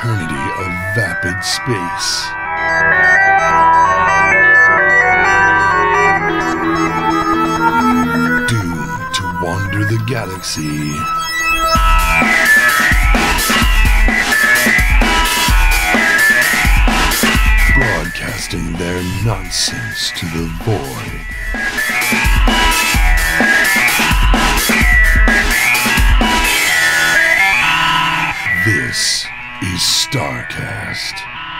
eternity of vapid space. Doomed to wander the galaxy. Broadcasting their nonsense to the void. This is StarCast.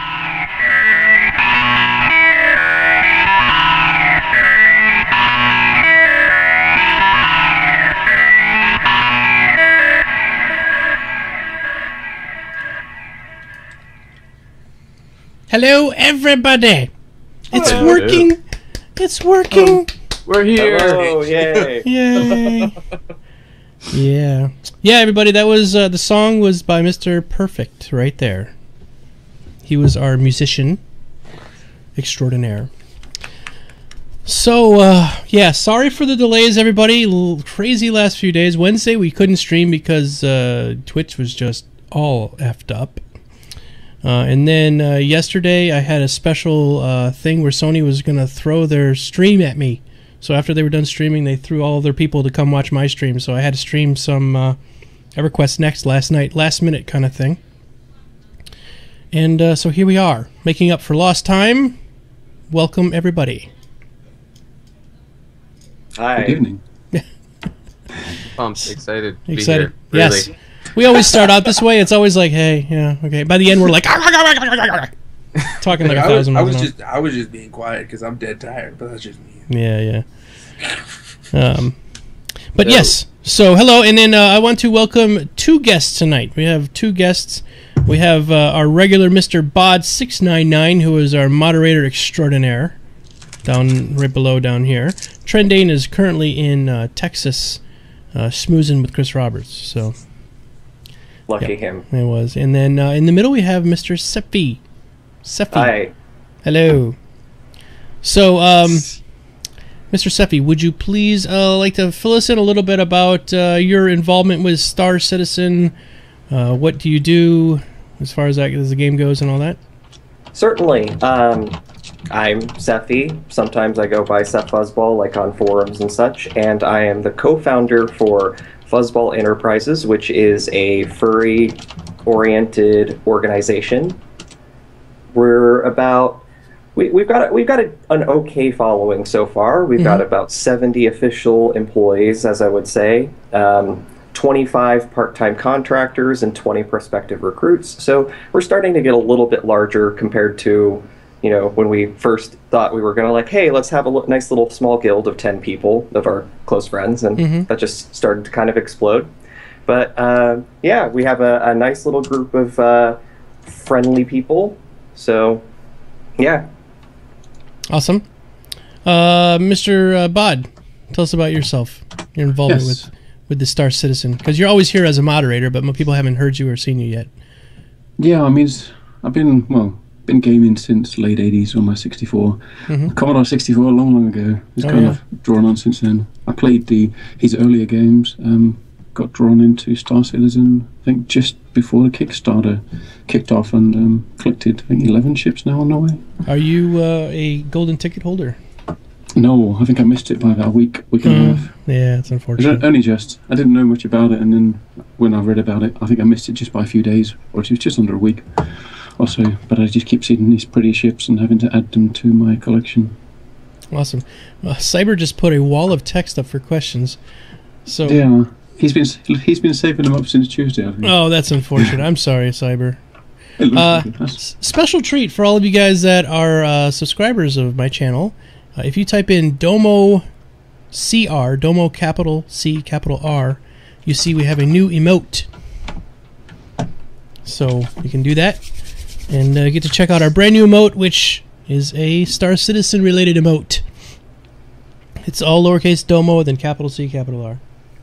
Hello, everybody. It's working. It's working. We're here. Hello, yay. Yay. Yeah. Yeah, everybody, that was, the song was by Mr. Perfect right there. He was our musician extraordinaire. So, yeah, sorry for the delays, everybody. Crazy last few days. Wednesday we couldn't stream because Twitch was just all effed up. And then yesterday I had a special thing where Sony was going to throw their stream at me. So after they were done streaming, they threw all of their people to come watch my stream. So I had to stream some EverQuest Next last night, last minute kind of thing. And so here we are, making up for lost time. Welcome, everybody. Hi. Good evening. Pumped, excited to Excited. be here. Yes. Really. We always start out this way. It's always like, hey, yeah, okay. By the end, we're like, talking like a thousand miles an hour. I was just being quiet because I'm dead tired, but that's just me. Yeah. But yes, so hello, and then I want to welcome two guests tonight. We have two guests. We have our regular Mr. Bod699, who is our moderator extraordinaire, right below down here. Trendane is currently in Texas, schmoozing with Chris Roberts. So Lucky him. it was. And then in the middle we have Mr. Seppi. Hi. Hello. So, Mr. Seppi, would you please like to fill us in a little bit about your involvement with Star Citizen? What do you do as far as the game goes and all that? Certainly. I'm Sephi. Sometimes I go by Seth Fuzzball, like on forums and such, and I am the co-founder for Fuzzball Enterprises, which is a furry-oriented organization. We've got an okay following so far. We've got about 70 official employees, as I would say, 25 part-time contractors, and 20 prospective recruits. So we're starting to get a little bit larger compared to, when we first thought we were going to hey, let's have a nice little small guild of 10 people, of our close friends, and that just started to kind of explode. But yeah, we have a nice little group of friendly people. So, yeah. Awesome. Mr. Bod, tell us about yourself, your involvement with the Star Citizen. Because you're always here as a moderator, but people haven't heard you or seen you yet. Yeah, I mean, I've been gaming since late 80s on my 64. Commodore 64 a long ago. It's of drawn on since then. I played his earlier games, got drawn into Star Citizen, I think just before the Kickstarter kicked off, and collected, I think, 11 ships now on the way. Are you a golden ticket holder? No, I think I missed it by about a week and a half. Yeah, it's unfortunate. Only just. I didn't know much about it, and then when I read about it, I think I missed it just by a few days, or it was just under a week or so. But I just keep seeing these pretty ships and having to add them to my collection. Awesome. Cyber just put a wall of text up for questions. So yeah, he's been saving them up since Tuesday, I think. Oh, that's unfortunate. I'm sorry, Cyber. Special treat for all of you guys that are subscribers of my channel. If you type in Domo CR, Domo capital C capital R, you see we have a new emote. So you can do that and get to check out our brand new emote, which is a Star Citizen related emote. It's all lowercase Domo, then capital C capital R.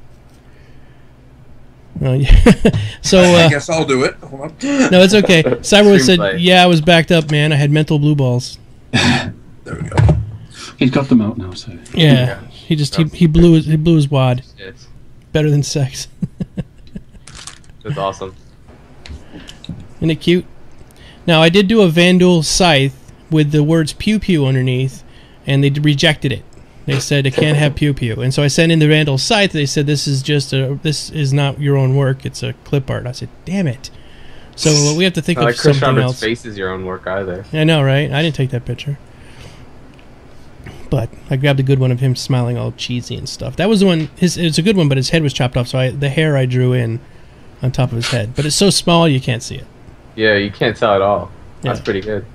So I guess I'll do it. Hold on. No, it's okay. Cyber said, "Yeah, I was backed up, man. I had mental blue balls." There we go. He's got them out now, so yeah. He blew his wad. It's Better than sex. awesome. Isn't it cute? Now, I did do a Vandal scythe with the words pew pew underneath, and they rejected it. They said it can't have pew pew. And so I sent in the Vandal scythe. They said this is not your own work. It's a clip art. I said, damn it. So we have to think of Like Chris something Roberts' else. face is your own work either. I know, right? I didn't take that picture. But I grabbed a good one of him smiling all cheesy and stuff. That was the one. It's a good one, but his head was chopped off, so the hair I drew in on top of his head. But it's so small you can't see it. Yeah, you can't tell at all. That's Yeah. pretty good.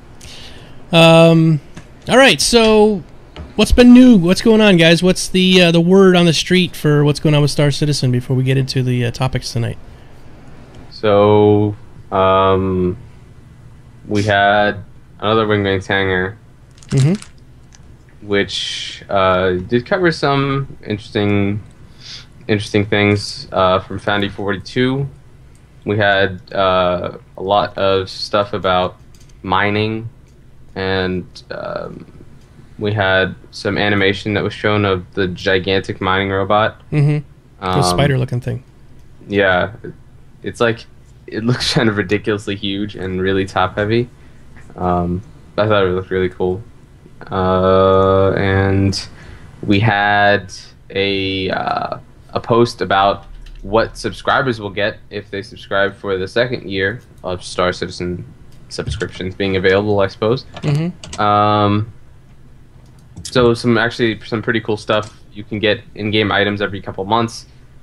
All right, so what's been new? What's going on, guys? What's the word on the street for what's going on with Star Citizen before we get into the topics tonight? So, we had another Wingman's Hangar, which did cover some interesting things from Foundry 42. We had a lot of stuff about mining, and we had some animation that was shown of the gigantic mining robot. The spider-looking thing. Yeah, it's like, it looks kind of ridiculously huge and really top-heavy. I thought it looked really cool. And we had a post about what subscribers will get if they subscribe for the second year of Star Citizen subscriptions being available, I suppose. So some pretty cool stuff. You can get in-game items every couple months.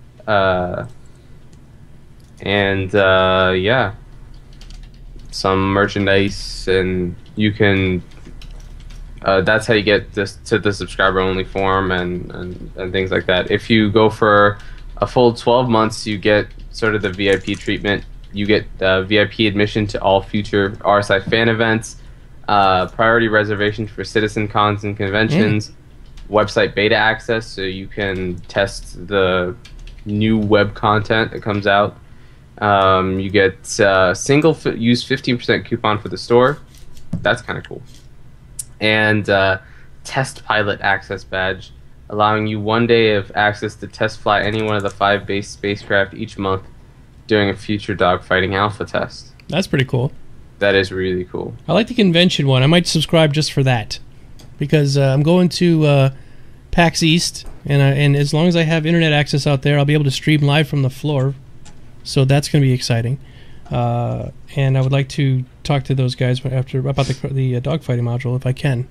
Yeah, some merchandise, and you can that's how you get this to the subscriber only form and things like that. If you go for a full 12 months, you get sort of the VIP treatment. You get VIP admission to all future RSI fan events, priority reservations for citizen cons and conventions, website beta access so you can test the new web content that comes out. You get single use 15% coupon for the store. That's kind of cool. And test pilot access badge, allowing you 1 day of access to test fly any one of the 5 base spacecraft each month during a future dogfighting alpha test. That's pretty cool. That is really cool. I like the convention one. I might subscribe just for that, because I'm going to PAX East, and as long as I have internet access out there, I'll be able to stream live from the floor. So that's going to be exciting. And I would like to talk to those guys about the dogfighting module if I can.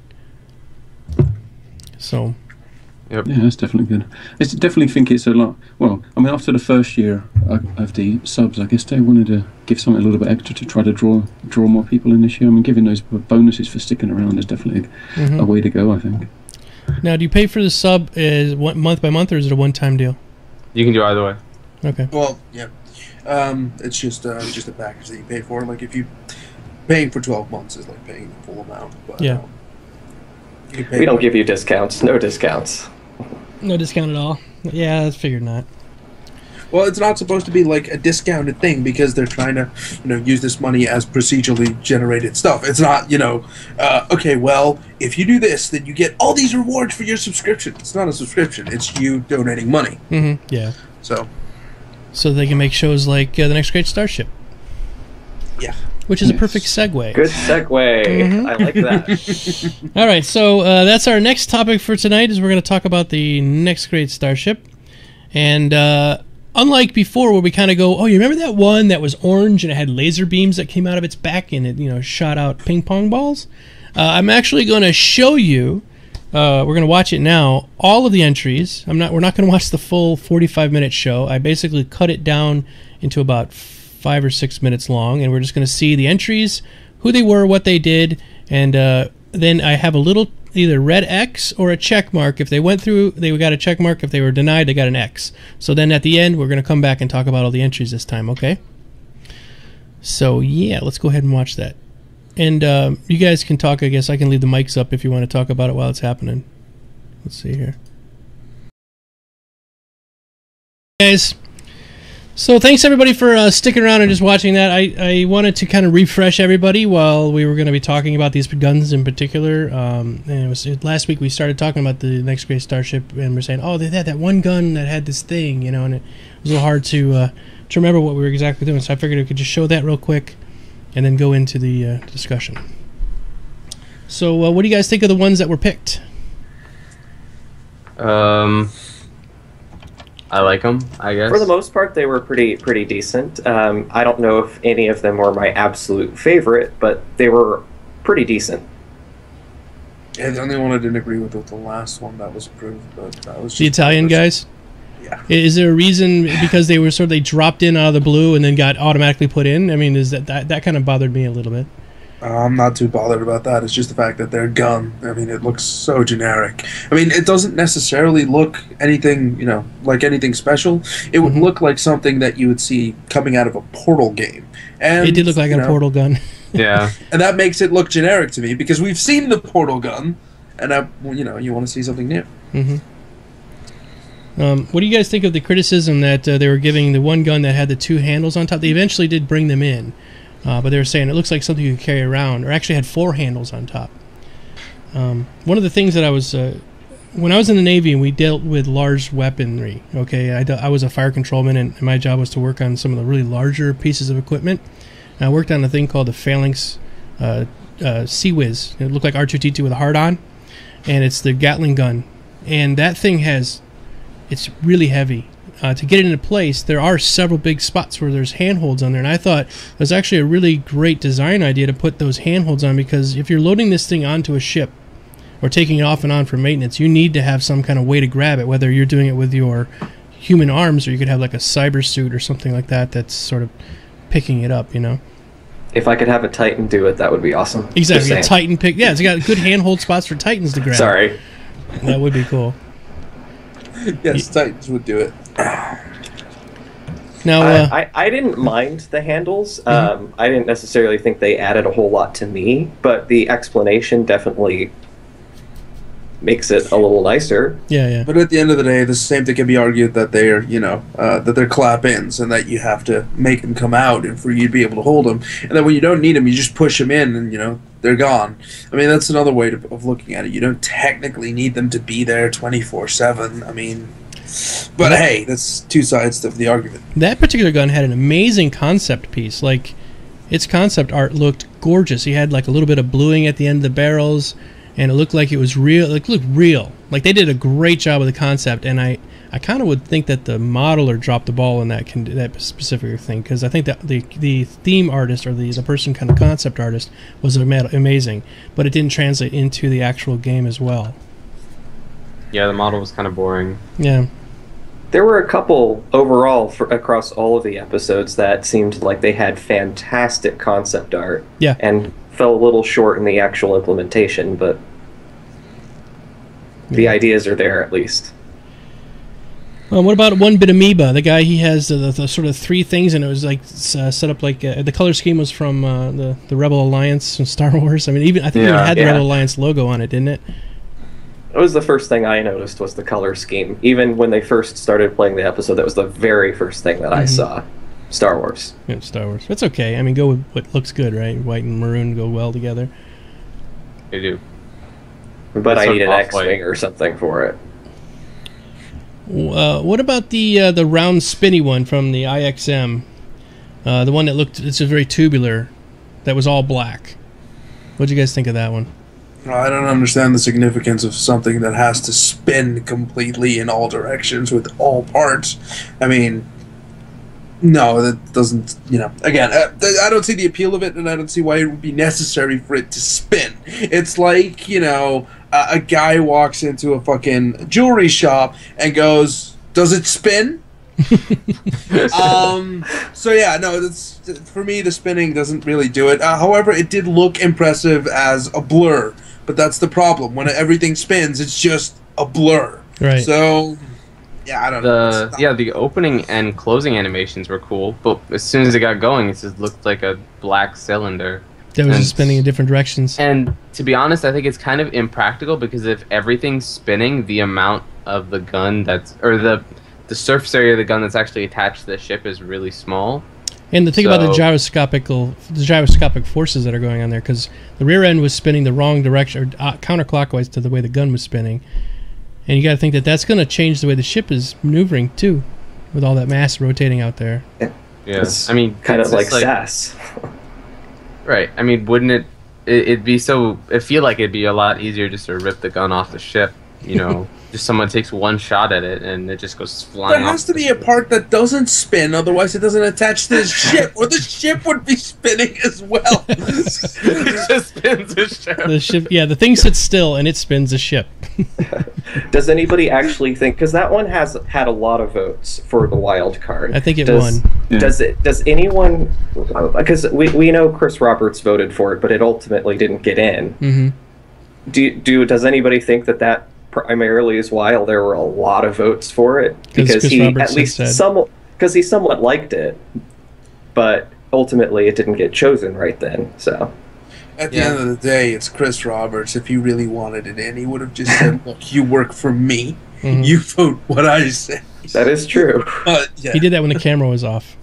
So. Yep. Yeah, that's definitely good. I definitely think it's a lot. Well, I mean, after the first year of the subs, I guess they wanted to give something a little bit extra to try to draw more people in this year. I mean, giving those bonuses for sticking around is definitely a way to go, I think. Now, do you pay for the sub month by month, or is it a one-time deal? You can do either way. Okay. Well, yeah. It's just a package that you pay for. Like, if you paying for 12 months is like paying the full amount. But, Yeah. We don't give you discounts. No discounts. No discount at all? Yeah, I figured not. Well, it's not supposed to be like a discounted thing because they're trying to, use this money as procedurally generated stuff. It's not, okay, well, if you do this, then you get all these rewards for your subscription. It's not a subscription. It's you donating money. Yeah. So they can make shows like The Next Great Starship. Yeah. Which is a perfect segue. Good segue. I like that. All right, so that's our next topic for tonight. Is we're going to talk about the Next Great Starship, and unlike before, where we kind of go, "Oh, you remember that one that was orange and it had laser beams that came out of its back and it, shot out ping pong balls?" I'm actually going to show you. We're going to watch it now. All of the entries. We're not going to watch the full 45-minute show. I basically cut it down into about 5 or 6 minutes long, and we're just going to see the entries, who they were, what they did, and then I have a little either red X or a check mark. If they went through, they got a check mark. If they were denied, they got an X. So then at the end, we're going to come back and talk about all the entries this time, okay? So yeah, let's go ahead and watch that. And you guys can talk, I guess. I can leave the mics up if you want to talk about it while it's happening. Let's see here. Guys, so thanks everybody for sticking around and just watching that. I wanted to kind of refresh everybody while we were going to be talking about these guns in particular. And it was last week we started talking about the Next Great Starship, and we're saying, oh, they had that one gun that had this thing, and it was a little hard to remember what we were exactly doing. So I figured I could just show that real quick. and then go into the discussion. So, what do you guys think of the ones that were picked? I like them, I guess. For the most part, they were pretty decent. I don't know if any of them were my absolute favorite, but they were pretty decent. Yeah, the only one I didn't agree with was the last one that was approved, but that was just The Italian guys? Yeah. Is there a reason because they dropped in out of the blue and then got automatically put in? I mean, is that kind of bothered me a little bit. I'm not too bothered about that. It's just the fact that they're gun. I mean, it looks so generic. I mean, it doesn't necessarily look anything, like anything special. It would look like something that you would see coming out of a Portal game. And It did look like a Portal gun. Yeah. And that makes it look generic to me because we've seen the Portal gun, and you want to see something new. What do you guys think of the criticism that they were giving the one gun that had the two handles on top? They eventually did bring them in. But they were saying it looks like something you could carry around, or actually had four handles on top. One of the things that I was, when I was in the Navy and we dealt with large weaponry, okay, I was a fire controlman and my job was to work on some of the really larger pieces of equipment. And I worked on a thing called the Phalanx Sea-Wiz. It looked like R2-D2 with a hard-on, and it's the Gatling gun. And that thing it's really heavy. To get it into place, there are several big spots where there's handholds on there, and I thought it was actually a really great design idea to put those handholds on, because if you're loading this thing onto a ship or taking it off and on for maintenance, you need to have some kind of way to grab it, whether you're doing it with your human arms or you could have like a cyber suit or something like that that's sort of picking it up, If I could have a Titan do it, that would be awesome. Exactly, a Titan pick. Yeah, it's got good handhold spots for Titans to grab. Sorry. That would be cool. Yes, Titans would do it. Now, I didn't mind the handles. I didn't necessarily think they added a whole lot to me, but the explanation definitely makes it a little nicer. Yeah. But at the end of the day, the same thing can be argued that they're, that they're clap-ins and that you have to make them come out and for you to be able to hold them. And then when you don't need them, you just push them in and, they're gone. I mean, that's another way of looking at it. You don't technically need them to be there 24/7. I mean, but hey, that's two sides of the argument. That particular gun had an amazing concept piece. Like, its concept art looked gorgeous. He had like a little bit of bluing at the end of the barrels, and it looked like it was real. Like, it looked real. Like, they did a great job with the concept, and I kind of would think that the modeler dropped the ball in that specific thing, because I think that the theme artist or the person kind of concept artist was amazing, but it didn't translate into the actual game as well. Yeah, the model was kind of boring. Yeah. There were a couple overall across all of the episodes that seemed like they had fantastic concept art. Yeah. And fell a little short in the actual implementation, but the ideas are there at least. What about One Bit Amoeba? The guy, he has the sort of three things, and it was like set up like the color scheme was from the Rebel Alliance from Star Wars. I mean, I think it even had the Rebel Alliance logo on it, didn't it? It was the first thing I noticed was the color scheme. Even when they first started playing the episode, that was the very first thing that I saw. Star Wars. Yeah, Star Wars. It's okay. I mean, go with what looks good, right? White and maroon go well together. They do. But I need an off-white. X-Wing or something for it. What about the round spinny one from the IXM? The one that it's a very tubular, that was all black. What do you guys think of that one? I don't understand the significance of something that has to spin completely in all directions with all parts. I mean, no, that doesn't, again, I don't see the appeal of it, and I don't see why it would be necessary for it to spin. It's like, a guy walks into a fucking jewelry shop and goes, "Does it spin?" So yeah, no, that's, for me, the spinning doesn't really do it. However, it did look impressive as a blur, but that's the problem. When everything spins, it's just a blur. Right. So, yeah, I don't know. The opening and closing animations were cool, but as soon as it got going, it just looked like a black cylinder. That was just spinning in different directions. And to be honest, I think it's kind of impractical, because if everything's spinning, the amount of the gun the surface area of the gun that's actually attached to the ship is really small. And the thing about the gyroscopic forces that are going on there, because the rear end was spinning the wrong direction, or counterclockwise to the way the gun was spinning. And you got to think that that's going to change the way the ship is maneuvering, too, with all that mass rotating out there. Yeah, I mean, kind of like SAS. Right. I mean, wouldn't it'd be so... I feel like it'd be a lot easier just to rip the gun off the ship, you know? Just someone takes one shot at it and it just goes flying There off. has to be a part that doesn't spin, otherwise it doesn't attach to the ship, or the ship would be spinning as well. It just spins the ship. The ship, yeah, the thing sits still and it spins a ship. Does anybody actually think? Because that one has had a lot of votes for the wild card. I think it does, won. Yeah. Does anyone? Because we know Chris Roberts voted for it, but it ultimately didn't get in. Mm-hmm. Does anybody think that primarily is why there were a lot of votes for it? Because Chris he Roberts at least said. because he somewhat liked it, but ultimately it didn't get chosen right then. So. At the end of the day, it's Chris Roberts. If he really wanted it in, he would have just said, "Look, you work for me. Mhm. You vote what I say." That is true. Yeah. He did that when the camera was off.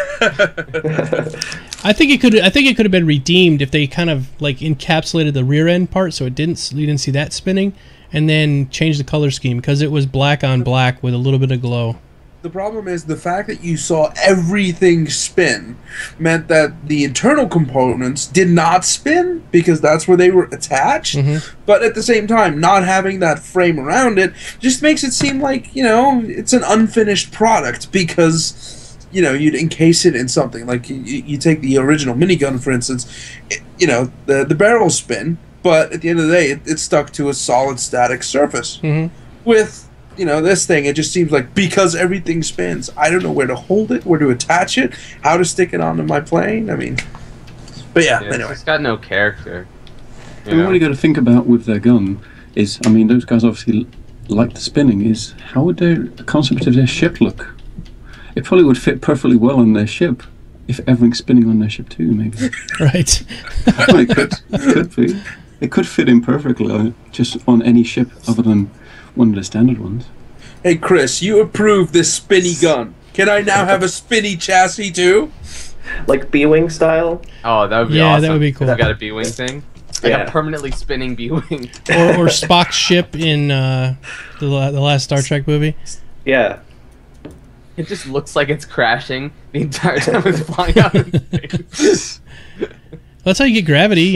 I think it could have been redeemed if they kind of like encapsulated the rear end part, so you didn't see that spinning, and then changed the color scheme because it was black on black with a little bit of glow. The problem is the fact that you saw everything spin meant that the internal components did not spin because that's where they were attached. Mhm. But at the same time, not having that frame around it just makes it seem like, it's an unfinished product because, you'd encase it in something. Like you take the original minigun, for instance, the barrels spin, but at the end of the day, it's stuck to a solid static surface. Mhm. With this thing, it just seems like because everything spins, I don't know where to hold it, where to attach it, how to stick it onto my plane. I mean, but yeah, Yeah, anyway. it's got no character. You And know? what you got to think about with their gun is, I mean, those guys obviously like the spinning. Is how would the concept of their ship look? It probably would fit perfectly well on their ship if everything's spinning on their ship too. Maybe. Right. Well, it could be. It could fit in perfectly just on any ship other than one of the standard ones. Hey Chris, you approve this spinny gun. Can I now have a spinny chassis too? Like B-wing style. Oh, that would be Yeah, awesome. that would be cool. You got a B-wing thing? Like Yeah. a permanently spinning B-wing. or Spock's ship in the last Star Trek movie. Yeah. It just looks like it's crashing the entire time it's flying out of space. That's how you get gravity,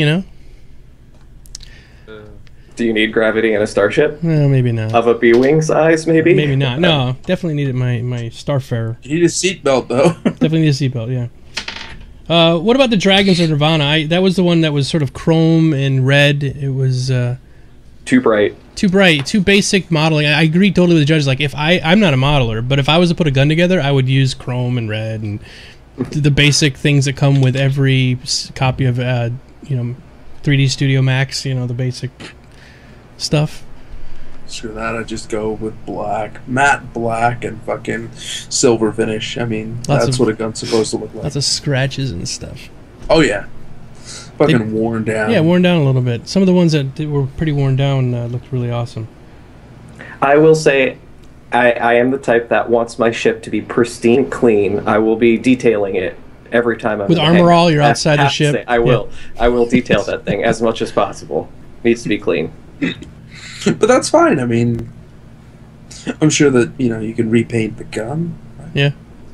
Do you need gravity in a starship? No, maybe not. Of a B-wing size, maybe? Maybe not. No, definitely needed my Starfarer. You need a seatbelt though. Definitely need a seatbelt, yeah. What about the Dragons of Nirvana? That was the one that was sort of chrome and red. It was Too bright. too bright, too basic modeling. I agree totally with the judges. Like, if I'm not a modeler, but if I was to put a gun together, I would use chrome and red and the basic things that come with every copy of 3D Studio Max. The basic stuff. Screw that, I just go with black, matte black, and fucking silver finish. I mean, Lots that's of- what a gun's supposed to look like. Lots of scratches and stuff. Oh yeah, fucking worn down. Yeah, worn down a little bit. Some of the ones that were pretty worn down looked really awesome. I will say, I am the type that wants my ship to be pristine clean. I will be detailing it every time I'm With in the armor hangar. all, you're I outside the have to ship. say, I will. I will detail that thing as much as possible. Needs to be clean. But that's fine. I mean, I'm sure that you can repaint the gun. Yeah.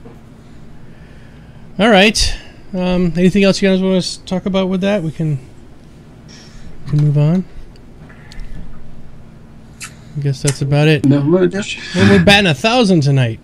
All right. Anything else you guys want to talk about with that? We can move on. I guess that's about it. No much. Well, we're batting 1,000 tonight.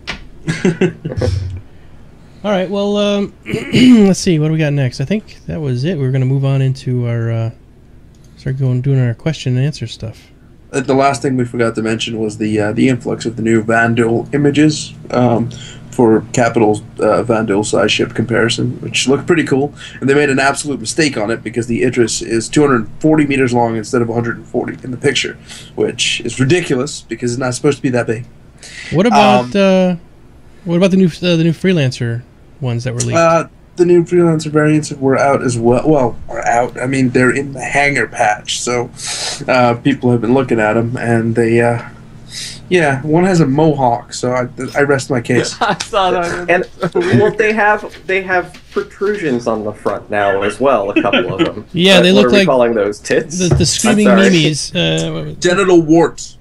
All right. Well, let's see. What do we got next? I think that was it. We're going to move on into our doing our question and answer stuff. The last thing we forgot to mention was the influx of the new Vandal images for Capital's Vandal size ship comparison, which looked pretty cool. And they made an absolute mistake on it because the Idris is 240 meters long instead of 140 in the picture, which is ridiculous because it's not supposed to be that big. What about the new freelancer ones that were leaked? The new freelancer variants were out as well. Well, are out. I mean, they're in the hangar patch, so people have been looking at them, and they, one has a mohawk. So I rest my case. I saw that. And well, they have protrusions on the front now as well. A couple of them. Yeah, they What look are we like calling those tits. the screaming I'm sorry. memes. Genital warts.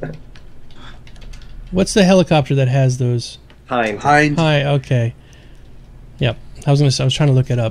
What's the helicopter that has those? Hind. Hind. Hi. Okay. Yep. I was trying to look it up.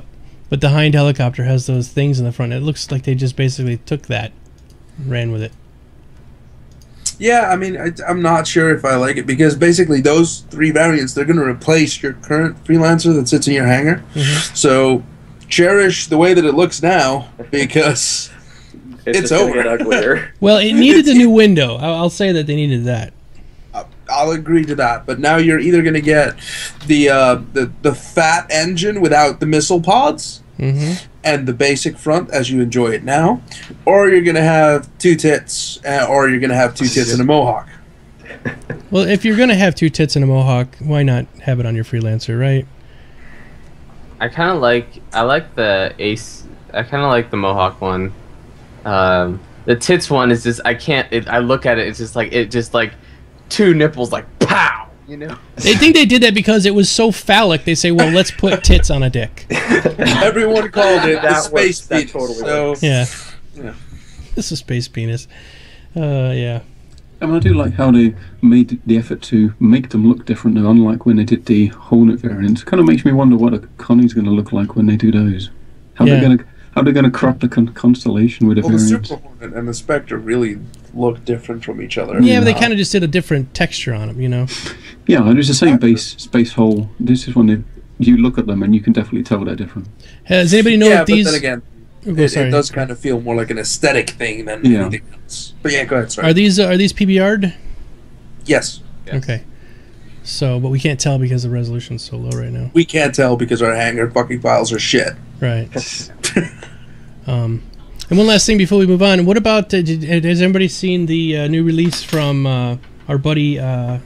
But the Hind helicopter has those things in the front. It looks like they just basically took that and ran with it. Yeah, I mean, I'm not sure if I like it because basically those 3 variants, they're going to replace your current Freelancer that sits in your hangar. So cherish the way that it looks now because it's just gonna over. get uglier. Well, it needed a new window. I'll say that they needed that. I'll agree to that, but now you're either going to get the fat engine without the missile pods and the basic front as you enjoy it now, or you're going to have 2 tits, or you're going to have 2 tits and a mohawk. Well, if you're going to have 2 tits and a mohawk, why not have it on your Freelancer, right? I kind of like the Ace. I kind of like the Mohawk one. The tits one is just I look at it. It's just like 2 nipples like pow. You know. They think they did that because it was so phallic. They say, well, let's put tits on a dick. Everyone called it the space penis. Totally Yeah. Yeah. This is space penis. Yeah. I mean, I do like how they made the effort to make them look different, though, unlike when they did the Hornet variants. It kind of makes me wonder what a Connie's going to look like when they do those. How they're going to crop the constellation with the Well, the variants. Super Hornet and the Spectre really look different from each other. Yeah, but they kind of just did a different texture on them, you know? Yeah, it's the same base space hole. This is when you look at them and you can definitely tell they're different. Does anybody know yeah, if these... but then again, Oh, it sorry. does kind of feel more like an aesthetic thing than anything else. But yeah, go ahead, sorry. Are these PBR'd? Yes. Okay. So, but we can't tell because the resolution's so low right now. We can't tell because our hangar fucking files are shit. Right. And one last thing before we move on. What about, has everybody seen the new release from our buddy, oh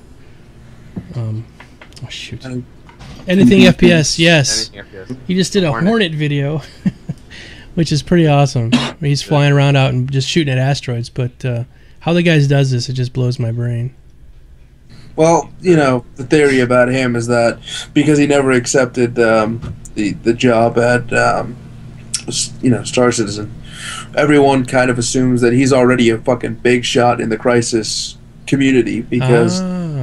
shoot. Anything FPS, yes. Anything FPS. He just did a Hornet video, which is pretty awesome. He's flying around out and just shooting at asteroids, but how the guy does this, it just blows my brain. Well, you know, the theory about him is that because he never accepted the job at Star Citizen, everyone kind of assumes that he's already a fucking big shot in the Crisis community because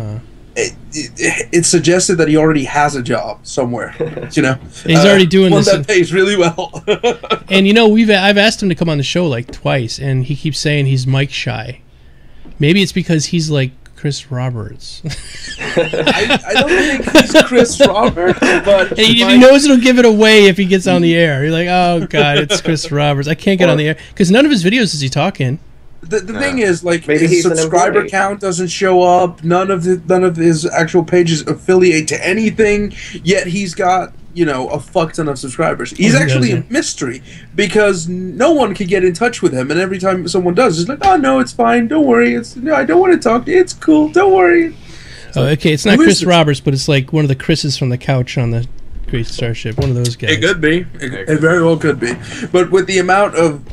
it suggested that he already has a job somewhere, you know. He's already doing one this. that pays really well. And you know, I've asked him to come on the show like twice, and he keeps saying he's mic shy. Maybe it's because he's like Chris Roberts. I don't think he's Chris Roberts, but If he knows it'll give it away if he gets on the air. You're like, oh god, it's Chris Roberts. I can't get on the air because none of his videos is he talking. The thing is, like, Maybe his he's an subscriber employee. count doesn't show up. None of his actual pages affiliate to anything. Yet he's got, you know, a fuck ton of subscribers. He's Oh, he actually does, a mystery because no one can get in touch with him. And every time someone does, it's like, oh no, it's fine. Don't worry. I don't want to talk to you. It's cool. Don't worry. Oh, okay, it's not who is Chris this? Roberts, but it's like one of the Chris's from the couch on the Great Starship. One of those guys. It could be. It very well could be. But with the amount of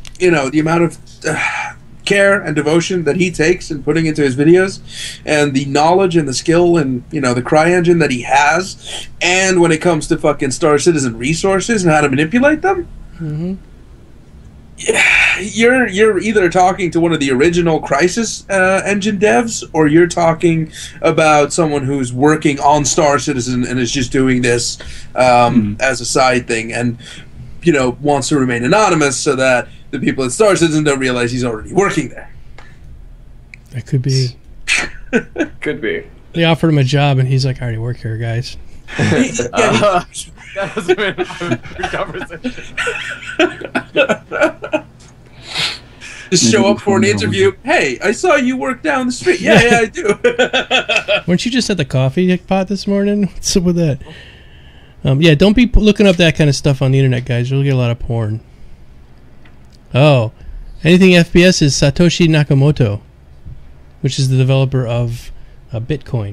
care and devotion that he takes in putting into his videos, and the knowledge and the skill and the CryEngine that he has, and when it comes to fucking Star Citizen resources and how to manipulate them, you're either talking to one of the original Crisis engine devs, or you're talking about someone who's working on Star Citizen and is just doing this as a side thing, and wants to remain anonymous so that the people at Star Citizen don't realize he's already working there. That could be. Could be. They offered him a job, and he's like, I already work here, guys. That hasn't been a conversation. Just show up for an interview. Hey, I saw you work down the street. Yeah, I do. Weren't you just at the coffee pot this morning? What's up with that? Yeah, don't be looking up that kind of stuff on the internet, guys. You'll get a lot of porn. Oh, anything FPS is Satoshi Nakamoto, which is the developer of Bitcoin.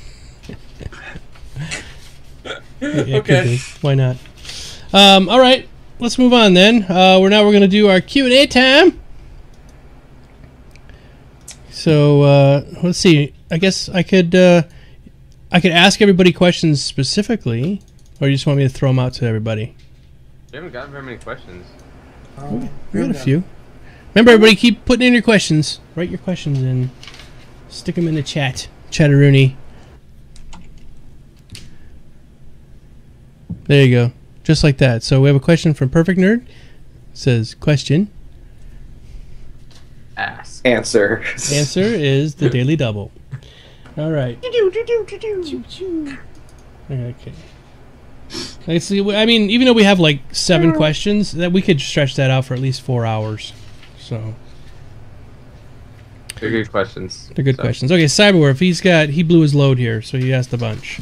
Yeah, Okay. why not? All right, let's move on then. We're going to do our Q&A time. So let's see. I guess I could ask everybody questions specifically, or you just want me to throw them out to everybody? We haven't gotten very many questions. We got a few. Remember, everybody, keep putting in your questions. Write your questions in. Stick them in the chat. Chatteroony. There you go. just like that. So we have a question from Perfect Nerd. It says, question. Ask. Answer. Answer is the Daily Double. All right. Okay. Let's see. I mean, even though we have like 7 questions, that we could stretch that out for at least 4 hours. So They're good questions. they're good questions. Okay, Cyberwolf. He blew his load here, so he asked a bunch.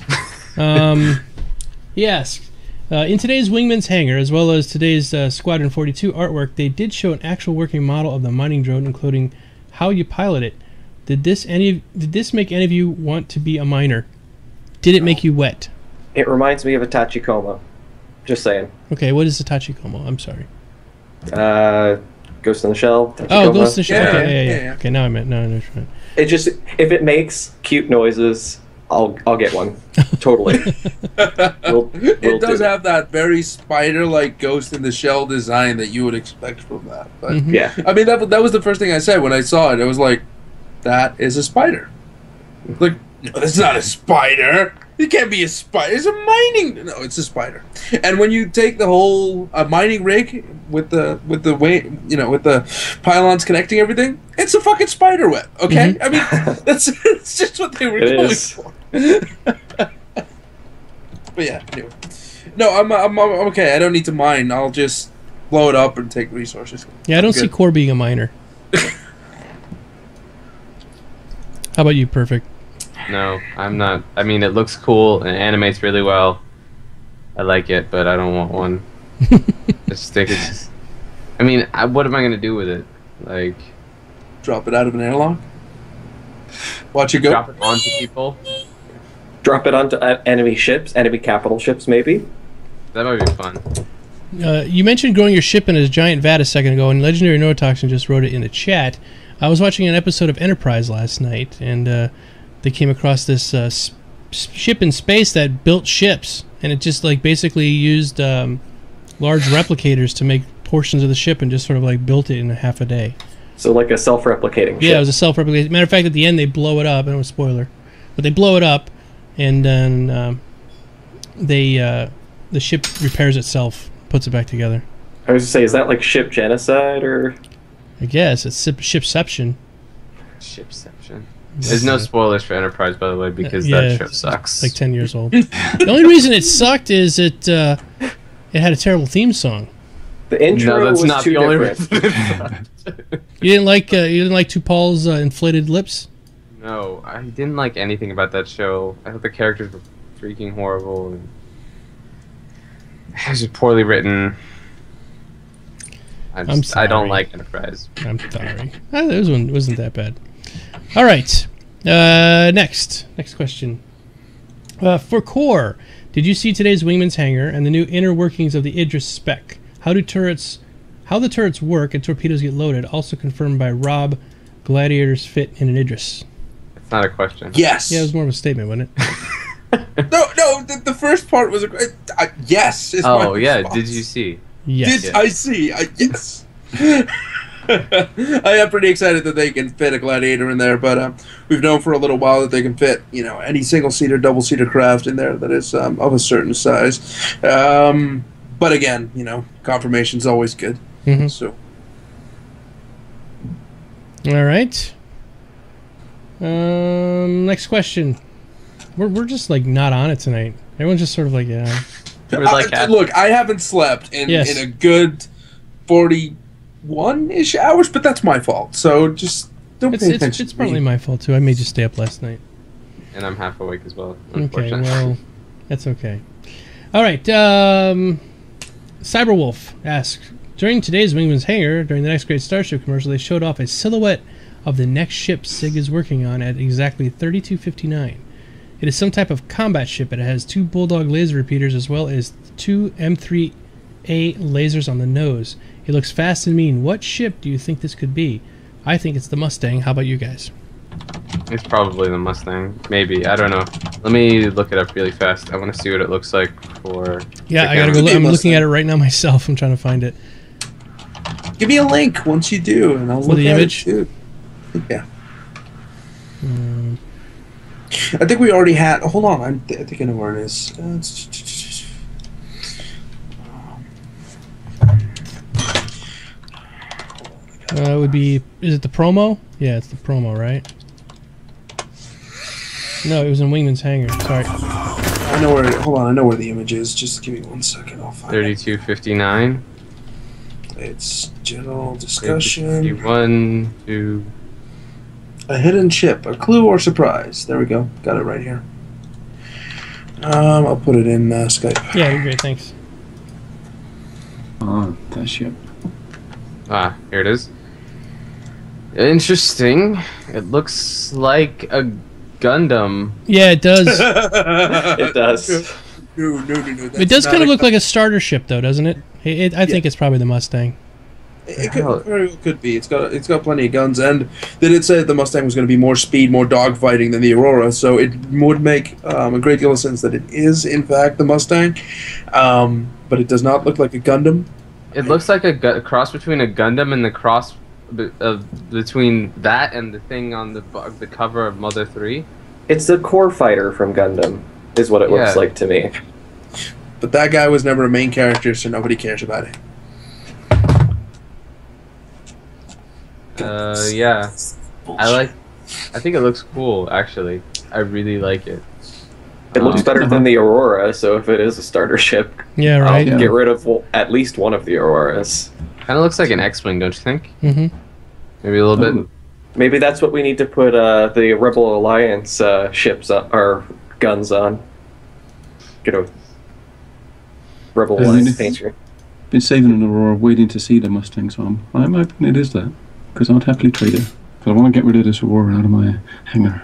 He asked, in today's Wingman's Hangar, as well as today's Squadron 42 artwork, they did show an actual working model of the mining drone, including how you pilot it. Did this make any of you want to be a miner? Did it make you wet? It reminds me of a Tachikoma. Just saying. Okay, what is the Tachikoma? I'm sorry. Ghost in the Shell. Tachikoma. Oh, Ghost in the Shell. Yeah, Okay, yeah. yeah. Okay, now I meant no. Right. It just if it makes cute noises, I'll get one. Totally. It does do. have that very spider-like Ghost in the Shell design that you would expect from that. But Mhm. Yeah. I mean, that was the first thing I said when I saw it. It was like, that is a spider. Like, no, that's not a spider. It can't be a spider. It's a mining. No, it's a spider. And when you take the whole mining rig with the way, with the pylons connecting everything, it's a fucking spider web. Okay, I mean that's just what they were It going is. for. But yeah, anyway. No, I'm okay. I don't need to mine. I'll just blow it up and take resources. Yeah, I don't Good. see Core being a miner. How about you, Perfect? No, I'm not. I mean, it looks cool and animates really well. I like it, but I don't want one. Just think it's just. I mean, what am I gonna do with it? Like, Drop it out of an airlock. Watch it go. drop it onto people? Drop it onto enemy ships, enemy capital ships, maybe. That might be fun. You mentioned growing your ship in a giant vat a second ago, and Legendary Neurotoxin just wrote it in the chat. I was watching an episode of Enterprise last night, and they came across this ship in space that built ships, and it just like basically used large replicators to make portions of the ship, and just sort of like built it in a half a day. So like a self-replicating Yeah, ship. it was a self-replicating. Matter of fact, at the end they blow it up. I don't know, spoiler, but they blow it up, and then the ship repairs itself, puts it back together. I was to say, is that like ship genocide or? I guess it's shipception. Shipception. There's no spoilers for Enterprise, by the way, because Yeah, that show sucks. Like 10 years old. The only reason it sucked is it had a terrible theme song. The intro no, that's was not too the only different. reason it sucked. You didn't like T'Pol's inflated lips? No, I didn't like anything about that show. I thought the characters were freaking horrible. And it was just poorly written. I don't sorry. like Enterprise. I'm sorry. It wasn't that bad. All right. Next question. For Core, did you see today's Wingman's Hangar and the new inner workings of the Idris spec? How the turrets work and torpedoes get loaded? Also confirmed by Rob. Gladiators fit in an Idris. It's not a question. Yes. Yeah, it was more of a statement, wasn't it? No. The first part was yes. Is my Oh yeah, response. did you see? Yes. Did I see? Yes. I am pretty excited that they can fit a Gladiator in there, but we've known for a little while that they can fit, any single-seater, double-seater craft in there that is of a certain size. But again, confirmation's always good. Mhm. So All right. Next question. We're just like not on it tonight. Everyone's just sort of like, yeah. We're like look, I haven't slept in Yes. a good 41-ish hours, but that's my fault. So just don't pay attention. It's probably my fault too. I made you stay up last night. and I'm half awake as well. Okay, Unfortunately. well, that's okay. All right. Cyberwolf asks, during today's Wingman's Hangar, during the next Great Starship commercial, they showed off a silhouette of the next ship SIG is working on at exactly 3259. It is some type of combat ship, and it has 2 Bulldog laser repeaters as well as 2 M3A lasers on the nose. It looks fast and mean. What ship do you think this could be? I think it's the Mustang. How about you guys? It's probably the Mustang. Maybe. I don't know. Let me look it up really fast. I want to see what it looks like for... Yeah, the I gotta camera. go. I'm Mustang. looking at it right now myself. I'm trying to find it. Give me a link once you do, and I'll For look the at image? it too. Yeah. I think we already had. Hold on, I think I know where it is. It would be. Is it the promo? Yeah, it's the promo, right? No, it was in Wingman's hangar. Sorry. I know where. Hold on, I know where the image is. Just give me 1 second. I'll find it. 3259. It's general discussion. 51 to. A hidden chip, a clue or surprise. There we go. Got it right here. I'll put it in Skype. Yeah, you're great. Thanks. Oh, that ship. Ah, here it is. Interesting. It looks like a Gundam. Yeah, it does. It does. No. It does kind of look like a starter ship, though, doesn't it? I think it's probably the Mustang. It very well could be. It's got plenty of guns, and they did say that the Mustang was going to be more speed, more dogfighting than the Aurora. So it would make a great deal of sense that it is, in fact, the Mustang. But it does not look like a Gundam. It looks like a cross between a Gundam and the cross between that and the thing on the cover of Mother 3. It's the core fighter from Gundam, is what it looks Yeah. like to me. But that guy was never a main character, so nobody cares about it. Yeah. I think it looks cool, actually. I really like it. It looks better than the Aurora, so if it is a starter ship, Yeah, I'll right. Yeah. get rid of at least one of the Auroras. Kind of looks like an X-Wing, don't you think? Mm-hmm. Maybe a little bit. Maybe that's what we need to put the Rebel Alliance ships or guns on. Get a Rebel Yeah, Alliance it- painter. Been saving an Aurora, waiting to see the Mustang, so I'm hoping it is that. Because I'd happily trade it. Because I want to get rid of this Aurora out of my hangar.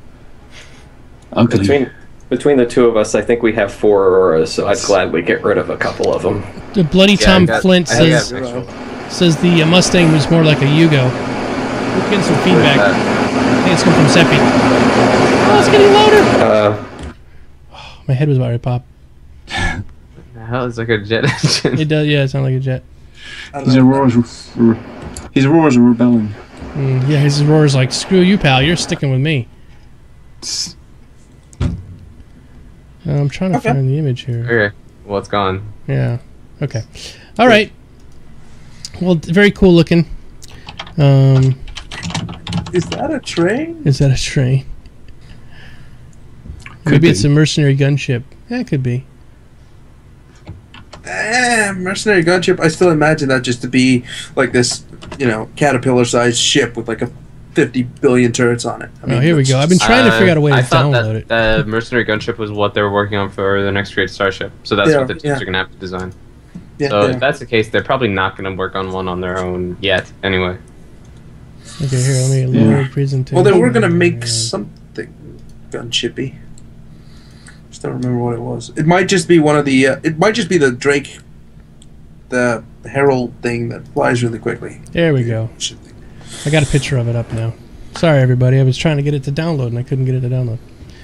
Ugly. Between the two of us, I think we have 4 Auroras, so I'd gladly get rid of a couple of them. The bloody Yeah, Tom I got- Flint I got says pictures. the Mustang was more like a Yugo. We're getting some feedback. That- I think it's coming from Seppi. Oh, it's getting louder. My head was about to pop. The hell, it's like a jet engine. It does. Yeah, it sounds like a jet. His Auroras are rebelling. Yeah, his roar's like, screw you, pal. You're sticking with me. I'm trying to find the image here. Okay, well, it's gone. Yeah. Okay. All right. Well, very cool looking. Is that a train? Is that a train? Maybe it's a mercenary gunship. Yeah, it could be. Mercenary gunship. I still imagine that just to be like this, caterpillar-sized ship with like a 50 billion turrets on it. Oh, here we go. I've been trying to figure out a way to I thought download it. that the mercenary gunship was what they were working on for the next Great Starship. So that's Yeah, what the teams yeah. are going to have to design. Yeah, So yeah. if that's the case, they're probably not going to work on one on their own yet. Anyway, Okay, here, let me load presentation. Well, they were gonna make something gunshippy. Just don't remember what it was. It might just be one of the. It might just be the Drake, the Herald thing that flies really quickly. There we go. Ship thing. I got a picture of it up now. Sorry, everybody. I was trying to get it to download, and I couldn't get it to download.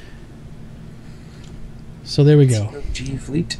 So there we go. G Fleet.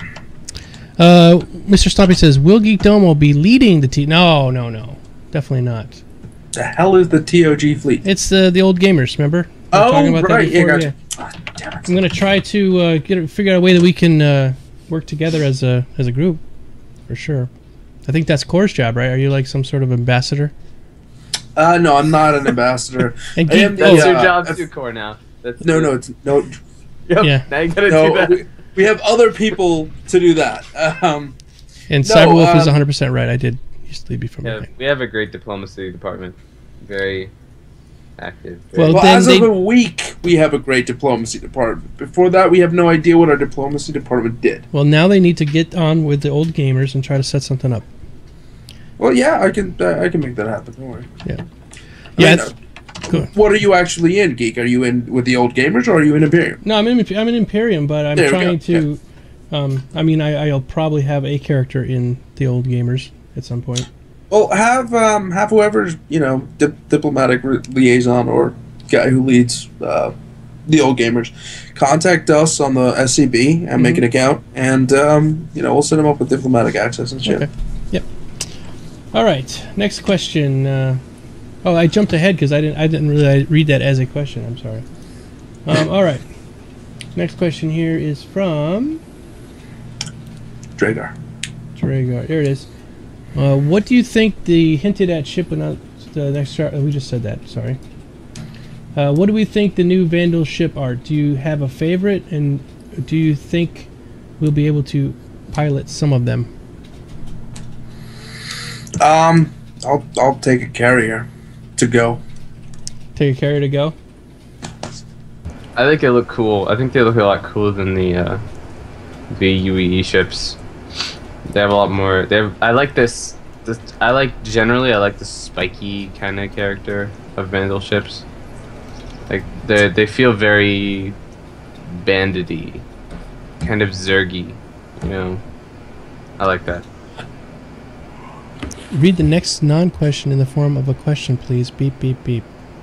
Mr. Stompy says, will Geek Domo be leading the T... No. Definitely not. The hell is the TOG Fleet? It's the old gamers, remember? We were talking about that right. Yeah, before? gotcha. Ah, damn it. I'm going to try to figure out a way that we can work together as a group, for sure. I think that's Core's job, right? Are you like some sort of ambassador? No, I'm not an ambassador. And I Geek, am the, that's oh, your uh, job if- too, Core. Now. That's No, it's no. Yep, Yeah. Now you gotta do No, that. we have other people to do that. and no, Cyberwolf is 100% right. I did used to lead before Yeah, my we have a great diplomacy department. Very active. Well, Well, then as they- of a week, we have a great diplomacy department. Before that, we have no idea what our diplomacy department did. Well, now they need to get on with the old gamers and try to set something up. Well, yeah, I can make that happen. Don't worry. Yeah. I Yeah. mean, what are you actually in, Geek? Are you in with the old gamers, or are you in Imperium? No, I'm in Imperium, but I'm There we trying go, to. I mean, I'll probably have a character in the old gamers at some point. Well, have whoever's diplomatic liaison or guy who leads the old gamers contact us on the SCB and make an account, and we'll set them up with diplomatic access and shit. Okay. Yep. All right. Next question. I jumped ahead because I didn't really read that as a question. I'm sorry. All right. Next question here is from Dragar. Dragar. There it is. What do you think the hinted at ship and the next chart? We just said that. Sorry. What do we think the new Vandal ship are? Do you have a favorite, and do you think we'll be able to pilot some of them? I'll take a carrier to go. Take a carrier to go. I think they look cool. I think they look a lot cooler than the UEE ships. They have a lot more. I like this. I like the spiky kind of character of Vandal ships. Like they feel very bandity, kind of Zergy. You know, I like that. Read the next non-question in the form of a question, please. Beep beep beep.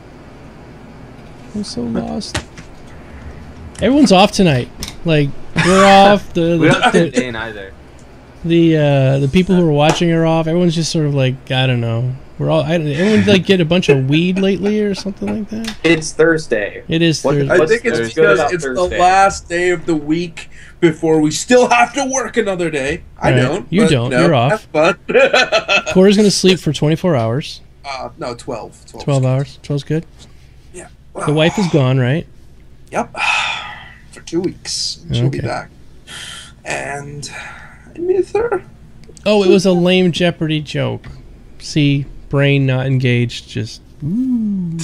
I'm so lost. Everyone's off tonight. Like we're off. We don't have a day in either. The people who are watching are off. Everyone's just sort of like, I don't know. We're all. Everyone like get a bunch of weed lately or something like that. It's Thursday. It is Thursday. I think it's Thursday? because About it's the Thursday. last day of the week before we still have to work another day. I Right. don't. You but don't. no, You're off. Have fun. Cora's gonna sleep for 24 hours. No, 12. 12 hours. 12's good. Yeah. The wife is gone, right? Yep. For 2 weeks. And she'll be Okay. back. And I miss her. Oh, it was a lame Jeopardy joke. See, brain not engaged. Just. Ooh.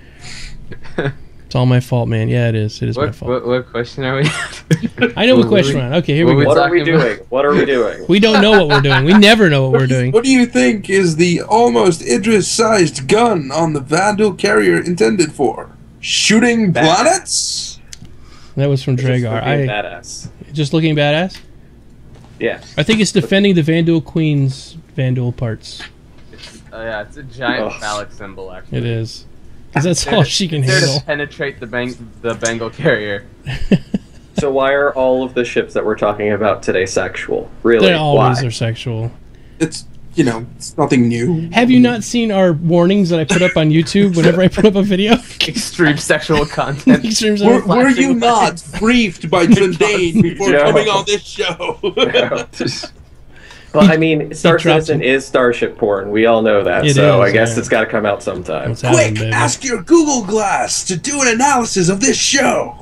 It's all my fault, man. Yeah, it is. It is my fault. What question are we? I know what question we're on. Okay, here we what go. What are we talking about? doing? What are we doing? We don't know what we're doing. We never know what we're doing. What do you think is the almost Idris-sized gun on the Vandal carrier intended for? Shooting Badass. planets? That was from Just Dragar. looking badass. Just looking badass. Yeah. I think it's defending the Vandal Queen's Vandal parts. Yeah, it's a giant Ugh. phallic symbol. Actually, It is. Because that's all she can It's there handle. to penetrate the Bengal carrier. So why are all of the ships that we're talking about today sexual? Really? They always why? are sexual. It's, it's nothing new. Have you not seen our warnings that I put up on YouTube whenever I put up a video? Extreme sexual content. Extremes Were, of- were you not briefed by Trendane before No. coming on this show? Well, I mean, Star dropped Citizen him. is starship porn. We all know that. It So is, I guess yeah. it's got to come out sometime. What's happening, Quick, baby? ask your Google Glass to do an analysis of this show.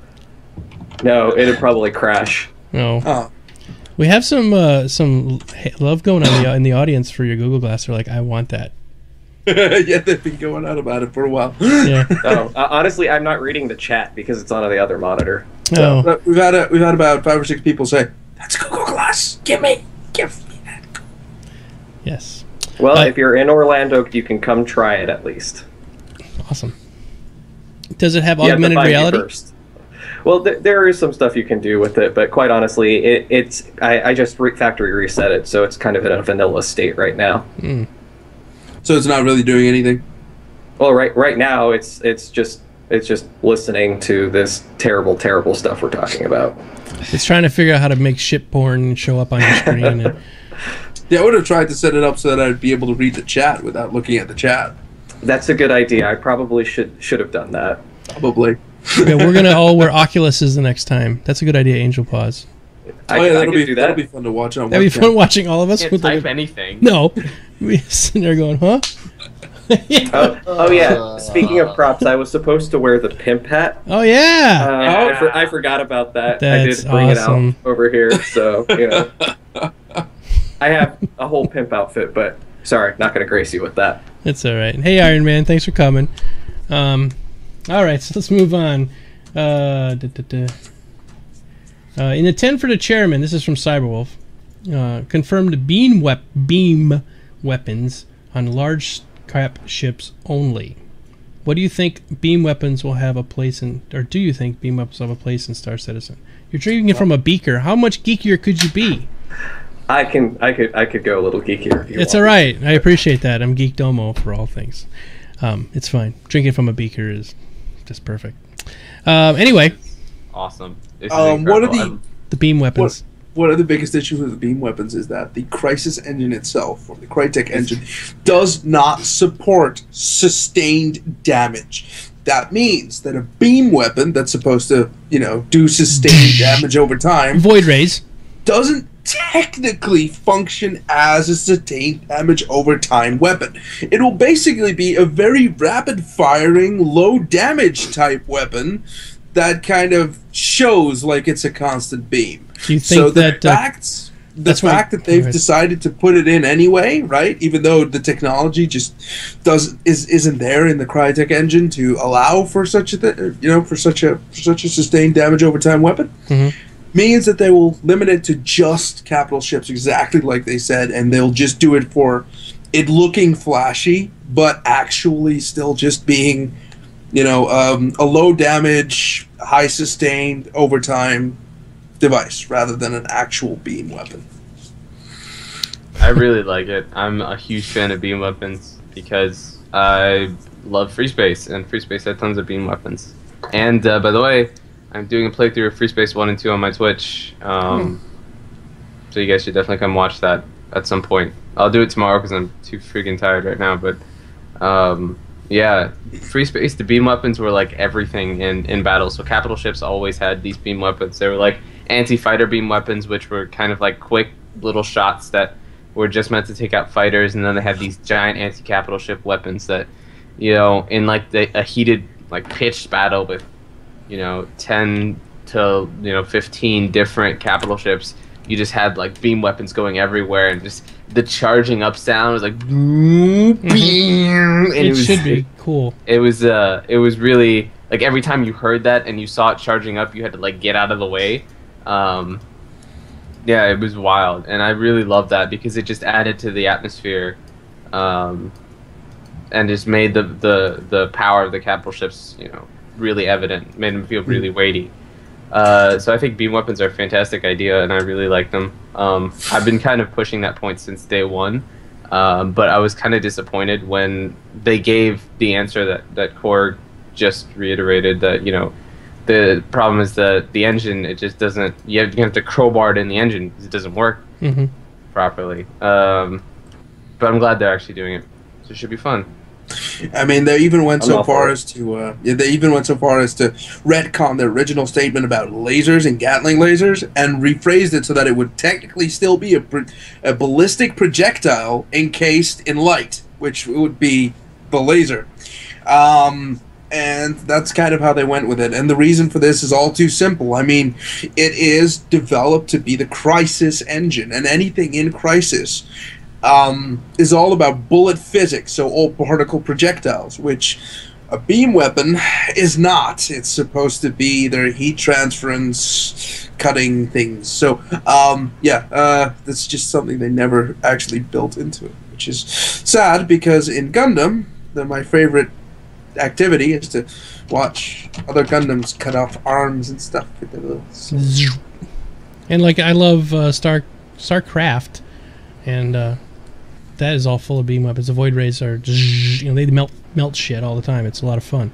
No, it'd probably crash. No. Oh. We have some love going on in the audience for your Google Glass. They're like, I want that. Yeah, they've been going on about it for a while. Yeah. Oh, honestly, I'm not reading the chat because it's on the other monitor. Oh. But we've had about 5 or 6 people say, "That's Google Glass. Give me that." Yes. Well, if you're in Orlando, you can come try it at least. Awesome. Does it have You have to augmented find me reality? first. Well, there is some stuff you can do with it, but quite honestly, I just factory reset it, so it's kind of in a vanilla state right now. So it's not really doing anything. Well, right now it's just listening to this terrible stuff we're talking about. It's trying to figure out how to make ship porn show up on your screen. And, Yeah, I would have tried to set it up so that I'd be able to read the chat without looking at the chat. That's a good idea. I probably should have done that. Probably. yeah, we're gonna all wear Oculuses the next time. That's a good idea, Angel Paws. I that'll could do that. be fun to watch on That'd be webcam. fun watching all of us Can't with type like anything. no. We sitting there going, huh? Oh yeah. Speaking of props, I was supposed to wear the pimp hat. Oh yeah. I forgot about that. That's I did bring awesome. it out over here, so I have a whole pimp outfit, but sorry, not going to grace you with that. It's all right. Hey, Iron Man, thanks for coming. All right, so let's move on. In the 10 for the chairman, this is from Cyberwolf. Confirmed beam weapons on large crap ships only. What do you think beam weapons will have a place in, or do you think beam weapons will have a place in Star Citizen? You're drinking it from a beaker. How much geekier could you be? I could go a little geekier. If you It's want. all right. I appreciate that. I'm geek domo for all things. It's fine. Drinking from a beaker is just perfect. Anyway, Awesome. This is What are incredible. the beam weapons. One of the biggest issues with the beam weapons is that the Crisis engine itself, or the Crytek engine, does not support sustained damage. That means that a beam weapon that's supposed to, do sustained damage over time Void rays. doesn't technically function as a sustained damage over time weapon. It will basically be a very rapid firing, low damage type weapon that kind of shows like it's a constant beam. Do you think so that the fact that they've decided to put it in anyway, right? Even though the technology just isn't there in the Crytek engine to allow for such a for such a sustained damage over time weapon, means that they will limit it to just capital ships, exactly like they said, and they'll just do it for it looking flashy, but actually still just being, a low damage, high sustained over time device rather than an actual beam weapon. I really like it. I'm a huge fan of beam weapons because I love Free Space, and Free Space had tons of beam weapons. And by the way, I'm doing a playthrough of Free Space 1 and 2 on my Twitch, so you guys should definitely come watch that at some point. I'll do it tomorrow because I'm too freaking tired right now, but yeah, Free Space, the beam weapons were like everything in battle. So capital ships always had these beam weapons. They were like anti-fighter beam weapons, which were kind of like quick little shots that were just meant to take out fighters, and then they had these giant anti-capital ship weapons that, in like a heated, like pitched battle with, 10 to 15 different capital ships, you just had like beam weapons going everywhere, and just the charging up sound was like it should be cool. It was really like every time you heard that and you saw it charging up, you had to like get out of the way. Yeah, it was wild, and I really loved that because it just added to the atmosphere, and just made the power of the capital ships, really evident, made them feel really weighty. So I think beam weapons are a fantastic idea, and I really like them. I've been kind of pushing that point since day one, but I was kind of disappointed when they gave the answer that Korg just reiterated, that the problem is that the engine, it just doesn't, you have to crowbar it in the engine because it doesn't work properly. But I'm glad they're actually doing it, so it should be fun. I mean, they even went so far as to retcon their original statement about lasers and Gatling lasers and rephrased it so that it would technically still be a ballistic projectile encased in light, which would be the laser. And that's kind of how they went with it. And the reason for this is all too simple. I mean, it is developed to be the Crisis engine, and anything in Crisis is all about bullet physics, so all particle projectiles, which a beam weapon is not. It's supposed to be their heat transference, cutting things. So, that's just something they never actually built into it, which is sad because in Gundam, my favorite activity is to watch other Gundams cut off arms and stuff. And like, I love StarCraft, and that is all full of beam weapons. The Void Rays are, they melt shit all the time. It's a lot of fun.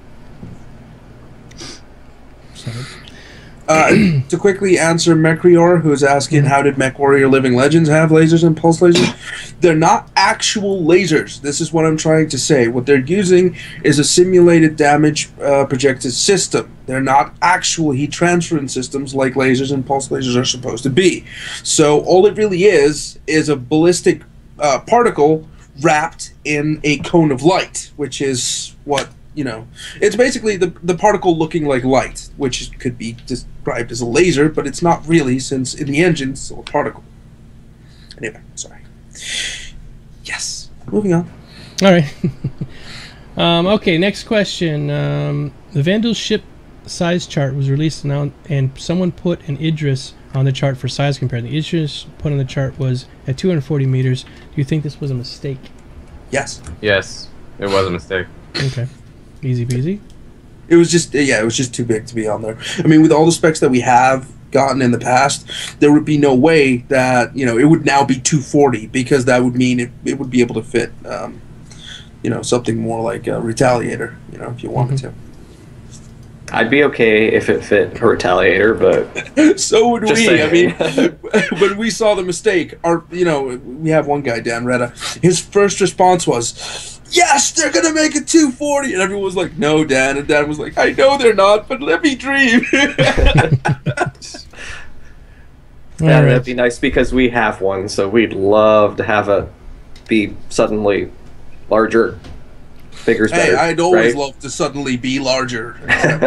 So. To quickly answer Mecrior, who's asking how did MechWarrior Living Legends have lasers and pulse lasers? They're not actual lasers. This is what I'm trying to say. What they're using is a simulated damage projected system. They're not actual heat transference systems like lasers and pulse lasers are supposed to be. So all it really is a ballistic particle wrapped in a cone of light, which is what, it's basically the particle looking like light, which could be described as a laser, but it's not really, since in the engine it's still a particle. Anyway, sorry. Yes, moving on. All right. Okay, next question. The Vandal ship size chart was released now, and someone put an Idris on the chart for size comparison. The Idris put on the chart was at 240 meters. Do you think this was a mistake? Yes. Yes, it was a mistake. Okay. Easy peasy. It was just too big to be on there. I mean, with all the specs that we have gotten in the past, there would be no way that it would now be 240, because that would mean it would be able to fit something more like a Retaliator, if you wanted to. I'd be okay if it fit a Retaliator, but so would we. saying. I mean, when we saw the mistake, we have one guy, Dan Retta. His first response was, "Yes, they're gonna make it 240," and everyone was like, "No, Dan," and Dan was like, "I know they're not, but let me dream." Yeah, All that'd right. be nice because we have one, so we'd love to have it be suddenly larger. Bigger's Hey, better. I'd always right? love to suddenly be larger.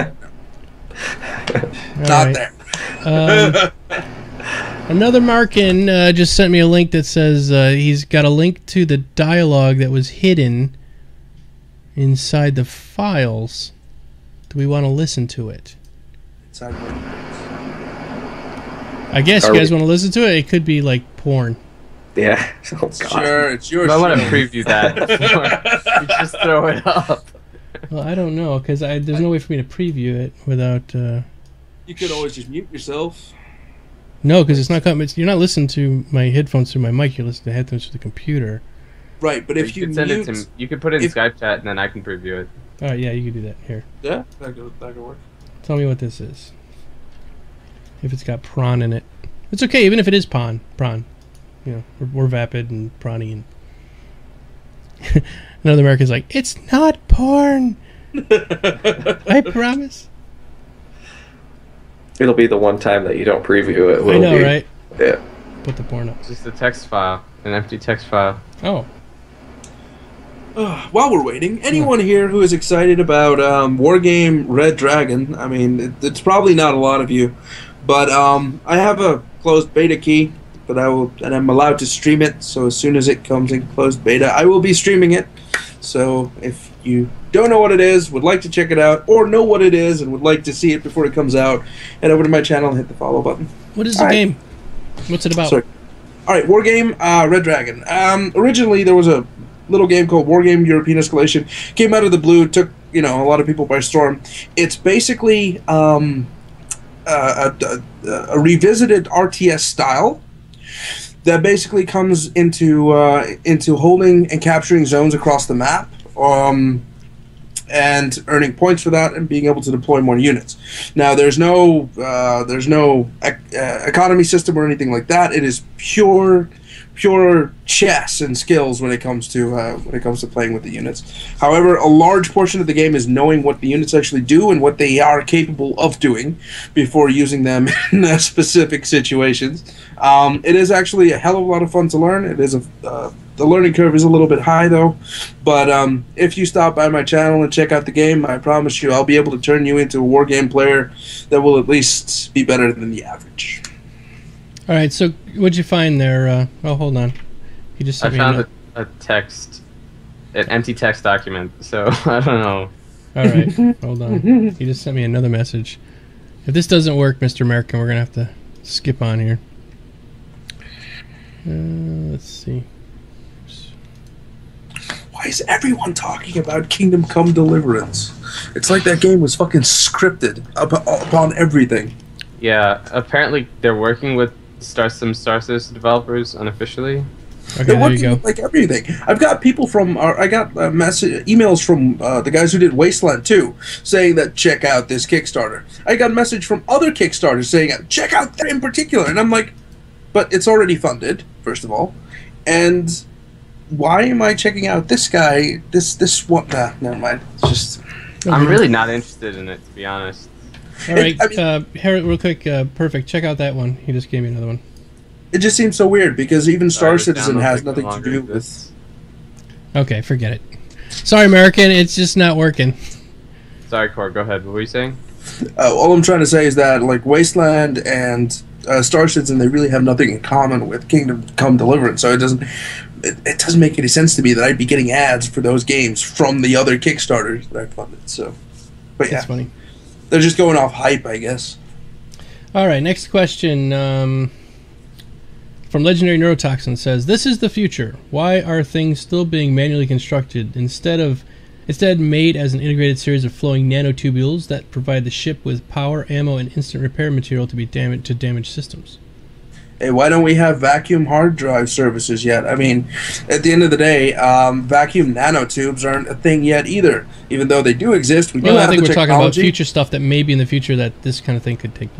All Not right. there. Another Markin just sent me a link that says he's got a link to the dialogue that was hidden inside the files. Do we want to listen to it? I guess you Are guys we- want to listen to it. It could be like porn. Yeah. Oh, God. Sure, it's your I want to show. preview that before you just throw it up. Well, I don't know because there's no way for me to preview it without. You could always just mute yourself. No, because it's not coming. You're not listening to my headphones through my mic. You're listening to headphones through the computer. Right, but if you could send mute... it to me. You could put it in if- Skype chat, and then I can preview it. All right, yeah, you can do that. Here, Yeah, that could work. tell me what this is. If it's got prawn in it, it's okay. Even if it is prawn. You know, we're vapid and prawny and. Another American's like, it's not porn. I promise. It'll be the one time that you don't preview it. I will know, be. right? Yeah. Put the porn up. Just a text file, an empty text file. Oh, While we're waiting, anyone here who is excited about Wargame Red Dragon? I mean, it's probably not a lot of you, but I have a closed beta key, but I'm allowed to stream it. So as soon as it comes in closed beta, I will be streaming it. So if you don't know what it is, would like to check it out, or know what it is and would like to see it before it comes out, head over to my channel and hit the follow button. what is the All right. game? What's it about? Sorry. All right, Wargame Red Dragon. Originally, there was a little game called Wargame European Escalation. Came out of the blue, took a lot of people by storm. It's basically a revisited RTS style that basically comes into holding and capturing zones across the map. And earning points for that, and being able to deploy more units. Now, there's no economy system or anything like that. It is pure chess and skills when it comes to playing with the units. However, a large portion of the game is knowing what the units actually do and what they are capable of doing before using them in specific situations. It is actually a hell of a lot of fun to learn. It is the learning curve is a little bit high though, but if you stop by my channel and check out the game, I promise you I'll be able to turn you into a wargame player that will at least be better than the average. All right, so what'd you find there? Oh, hold on. You just I sent me a found note. a text, an empty text document. So I don't know. All right, hold on. You just sent me another message. If this doesn't work, Mr. American, we're gonna have to skip on here. Let's see. Why is everyone talking about Kingdom Come Deliverance? It's like that game was fucking scripted upon everything. Yeah, apparently they're working with some Star Citizen developers unofficially. Okay, They're there working you go. with like everything. I've got people from, I got emails from the guys who did Wasteland 2 saying that check out this Kickstarter. I got a message from other Kickstarters saying check out that in particular, and I'm like, but it's already funded, first of all, and why am I checking out this guy? This one? Nah, never mind. It's just I'm really not interested in it, to be honest. All right, I mean- Harriet, real quick, perfect. Check out that one. He just gave me another one. it just seems so weird because even Star Sorry, this Citizen download has takes no nothing to longer do with. exists. Okay, forget it. Sorry, American, it's just not working. Sorry, Core, go ahead. What were you saying? All I'm trying to say is that like Wasteland and Star Citizen, they really have nothing in common with Kingdom Come Deliverance. So it doesn't make any sense to me that I'd be getting ads for those games from the other Kickstarters that I funded. So, but yeah, That's funny. they're just going off hype, I guess. All right, next question from Legendary Neurotoxin says, "This is the future. Why are things still being manually constructed instead made as an integrated series of flowing nanotubules that provide the ship with power, ammo, and instant repair material to be damaged systems?" Hey, why don't we have vacuum hard drive services yet? I mean, at the end of the day, vacuum nanotubes aren't a thing yet either. Even though they do exist, we do Well, I have think the we're talking about technology. future stuff that maybe in the future that this kind of thing could take place.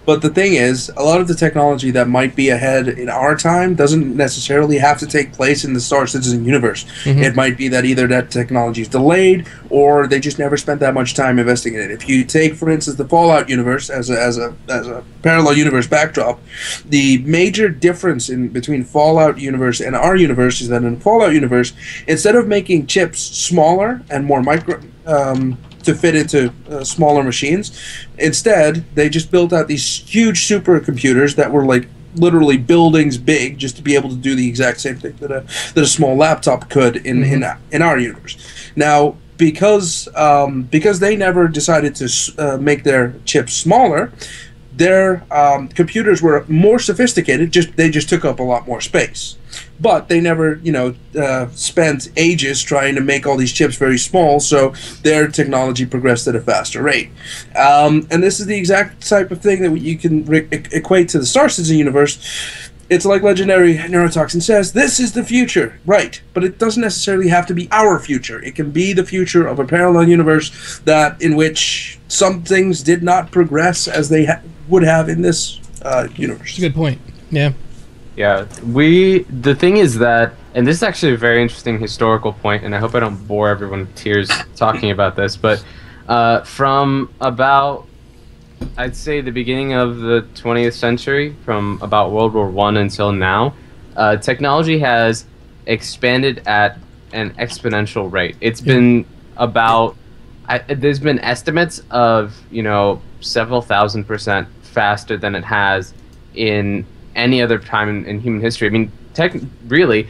But the thing is, a lot of the technology that might be ahead in our time doesn't necessarily have to take place in the Star Citizen universe. It might be that either that technology is delayed or they just never spent that much time investing in it. If you take, for instance, the Fallout universe as a parallel universe backdrop, the major difference in between Fallout universe and our universe is that in the Fallout universe, instead of making chips smaller and more micro to fit into smaller machines, instead they just built out these huge supercomputers that were like literally buildings big, just to be able to do the exact same thing that a small laptop could in our universe. Now, because they never decided to make their chips smaller, their computers were more sophisticated. They just took up a lot more space. But they never, spent ages trying to make all these chips very small, so their technology progressed at a faster rate. And this is the exact type of thing that you can equate to the Star Citizen universe. It's like legendary neurotoxin says, this is the future, right? But it doesn't necessarily have to be our future. It can be the future of a parallel universe in which some things did not progress as they would have in this universe. That's a good point. Yeah. Yeah, the thing is that, and this is actually a very interesting historical point, and I hope I don't bore everyone to tears talking about this, but from about, I'd say the beginning of the 20th century, from about World War I until now, technology has expanded at an exponential rate. It's been about, there's been estimates of, several thousand% faster than it has in any other time in human history. I mean, technology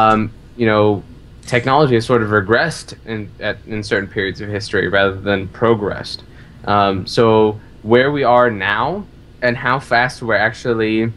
has sort of regressed in certain periods of history rather than progressed. So where we are now and how fast we're actually,